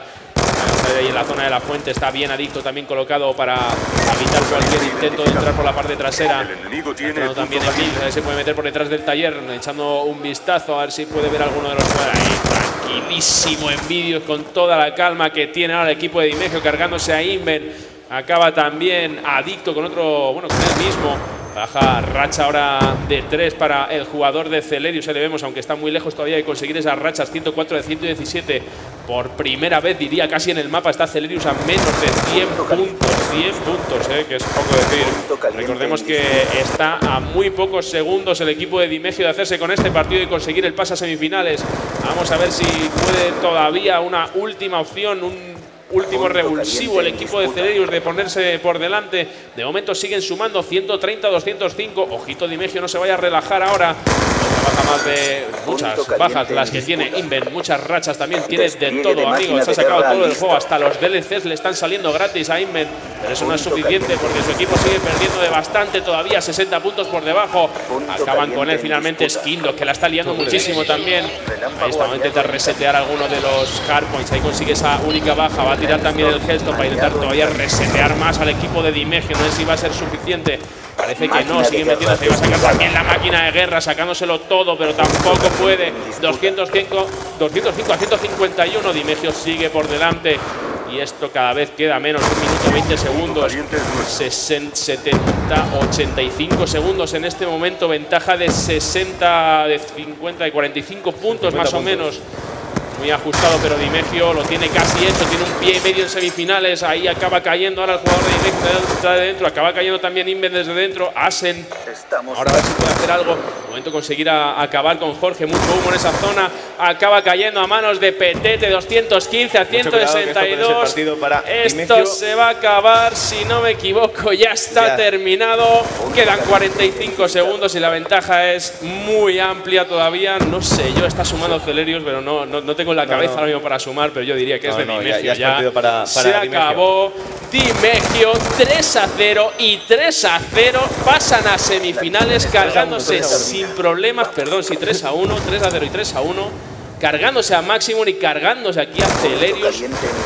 Ahí en la zona de la fuente está bien Adicto también colocado para evitar cualquier intento de entrar por la parte trasera. Entrando también en mil, se puede meter por detrás del taller, echando un vistazo a ver si puede ver alguno de los jugadores. Ahí tranquilísimo en vídeos, con toda la calma que tiene ahora el equipo de Dimegio, cargándose a Inven. Acaba también Adicto con otro, bueno, con él mismo. Baja racha ahora de tres para el jugador de Celerius, se le vemos, aunque está muy lejos todavía de conseguir esas rachas. ciento cuatro de ciento diecisiete. Por primera vez, diría, casi en el mapa está Celerius a menos de cien puntos. cien puntos, eh, que es poco decir. Recordemos que está a muy pocos segundos el equipo de Dimegio de hacerse con este partido y conseguir el pase a semifinales. Vamos a ver si puede todavía una última opción, un último revulsivo el equipo de Celerius de ponerse por delante. De momento siguen sumando ciento treinta a doscientos cinco. Ojito Dimegio, no se vaya a relajar ahora. Otra baja más de muchas bajas las que tiene Inven, muchas rachas también tiene de todo, amigos. Se ha sacado todo el juego, hasta los D L Cs le están saliendo gratis a Inven, pero eso no es suficiente porque su equipo sigue perdiendo de bastante todavía, sesenta puntos por debajo. Acaban con él finalmente Skindog, que la está liando muchísimo también. Ahí está, va a intentar resetear alguno de los hardpoints, ahí consigue esa única baja. Va a tirar también el Hellstorm para intentar todavía resetear más al equipo de Dimegio. No sé si va a ser suficiente. Parece que no, sigue metiéndose. Va a sacar también la máquina de guerra, sacándoselo todo, pero tampoco puede. doscientos cinco, doscientos cinco a ciento cincuenta y uno. Dimegio sigue por delante. Y esto cada vez queda menos, un minuto veinte segundos, sesenta, setenta, ochenta y cinco segundos en este momento, ventaja de sesenta, de cincuenta, de cuarenta y cinco puntos más o menos. Muy ajustado, pero Dimegio lo tiene casi hecho, tiene un pie y medio en semifinales. Ahí acaba cayendo ahora el jugador de Dimegio está de dentro, acaba cayendo también Inven desde dentro. Asen, ahora a ver si puede hacer algo. De momento conseguir a, acabar con Jorge, mucho humo en esa zona. Acaba cayendo a manos de Petete, doscientos quince a ciento sesenta y dos. Esto se va a acabar, si no me equivoco, ya está ya terminado. Quedan cuarenta y cinco segundos y la ventaja es muy amplia todavía. No sé, yo está sumando Celerius, pero no, no, no tengo la cabeza no, no. ahora mismo para sumar, pero yo diría que no, es de no, Dimegio. Ya, ya, ya. Para, para se Dimegio. Acabó Dimegio, tres a cero y tres a cero. Pasan a semifinales cargándose sin problemas, perdón, sí, tres a uno, tres a cero y tres a uno. Cargándose a Maximum y cargándose aquí a Celerius.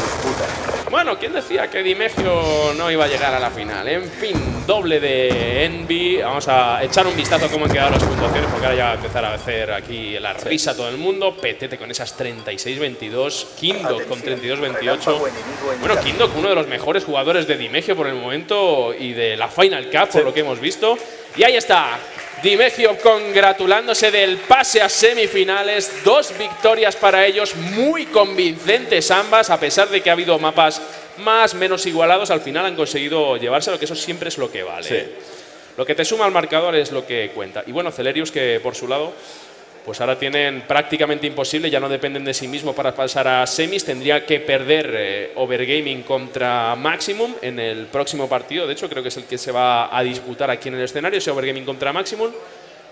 Bueno, ¿quién decía que Dimegio no iba a llegar a la final? En fin, doble de Envy. Vamos a echar un vistazo a cómo han quedado las puntuaciones, porque ahora ya va a empezar a hacer aquí la risa a todo el mundo. Petete con esas treinta y seis veintidós. Kindok con treinta y dos veintiocho. Bueno, Kindok, uno de los mejores jugadores de Dimegio por el momento y de la Final Cup, por lo que hemos visto. Y ahí está. Dimegio congratulándose del pase a semifinales, dos victorias para ellos, muy convincentes ambas, a pesar de que ha habido mapas más menos igualados, al final han conseguido llevárselo, que eso siempre es lo que vale. Sí. Lo que te suma al marcador es lo que cuenta. Y bueno, Celerius, que por su lado, pues ahora tienen prácticamente imposible, ya no dependen de sí mismo para pasar a semis, tendría que perder eh, Overgaming contra Maximum en el próximo partido, de hecho creo que es el que se va a disputar aquí en el escenario, ese Overgaming contra Maximum,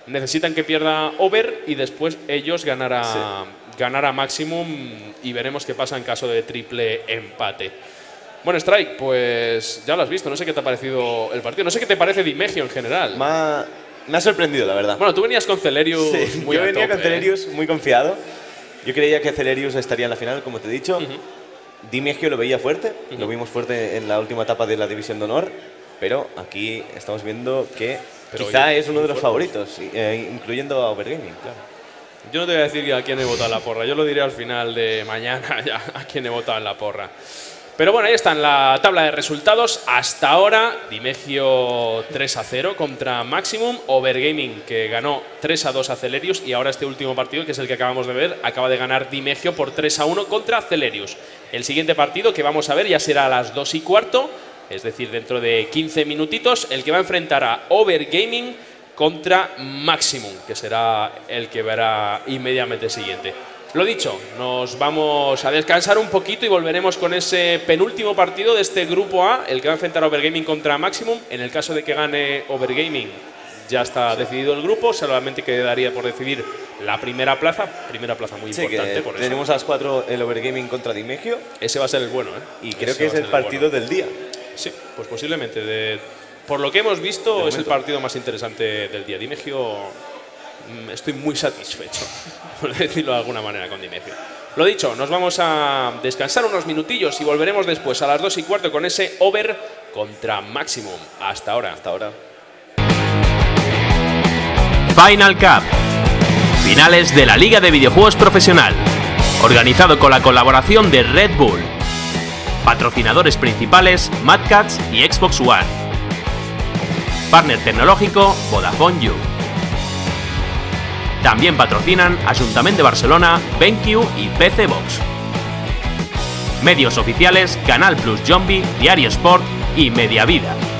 necesitan que pierda Over y después ellos ganar a, Sí. ganar a Maximum y veremos qué pasa en caso de triple empate. Bueno, Strike, pues ya lo has visto, no sé qué te ha parecido el partido, no sé qué te parece Dimegio en general. Me ha, me ha sorprendido, la verdad. Bueno, tú venías con Celerius Sí, muy yo a venía tope, con Celerius muy confiado. Yo creía que Celerius estaría en la final, como te he dicho. Uh-huh. Dimegio lo veía fuerte, Uh-huh. lo vimos fuerte en la última etapa de la División de Honor, pero aquí estamos viendo que Pero quizá oye, es uno de los muy favoritos, eh, incluyendo a Overgaming. Claro. Yo no te voy a decir a quién he votado en la porra, yo lo diré al final de mañana ya a quién he votado en la porra. Pero bueno, ahí está en la tabla de resultados. Hasta ahora, Dimegio tres a cero contra Maximum. Overgaming, que ganó tres a dos a Celerius. Y ahora este último partido, que es el que acabamos de ver, acaba de ganar Dimegio por tres a uno contra Celerius. El siguiente partido que vamos a ver ya será a las dos y cuarto, es decir, dentro de quince minutitos, el que va a enfrentar a Overgaming contra Maximum, que será el que verá inmediatamente siguiente. Lo dicho, nos vamos a descansar un poquito y volveremos con ese penúltimo partido de este grupo A, el que va a enfrentar a Overgaming contra Maximum. En el caso de que gane Overgaming, ya está decidido el grupo, solamente quedaría por decidir la primera plaza, primera plaza muy Sí, importante que por eso. tenemos a las cuatro el Overgaming contra Dimegio Ese va a ser el bueno, ¿eh? y creo Ese que va es a el ser partido bueno. del día. Sí, pues posiblemente. De, por lo que hemos visto, De es el momento. partido más interesante del día. Dimegio, mm, estoy muy satisfecho, por decirlo de alguna manera, con Dimegio. Lo dicho, nos vamos a descansar unos minutillos y volveremos después a las dos y cuarto con ese Over contra Maximum. Hasta ahora. Hasta ahora. Final Cup. Finales de la Liga de Videojuegos Profesional. Organizado con la colaboración de Red Bull. Patrocinadores principales Mad Catz y Xbox One. Partner tecnológico Vodafone You. También patrocinan Ayuntamiento de Barcelona, BenQ y P C Box. Medios oficiales Canal Plus Zombie, Diario Sport y Mediavida.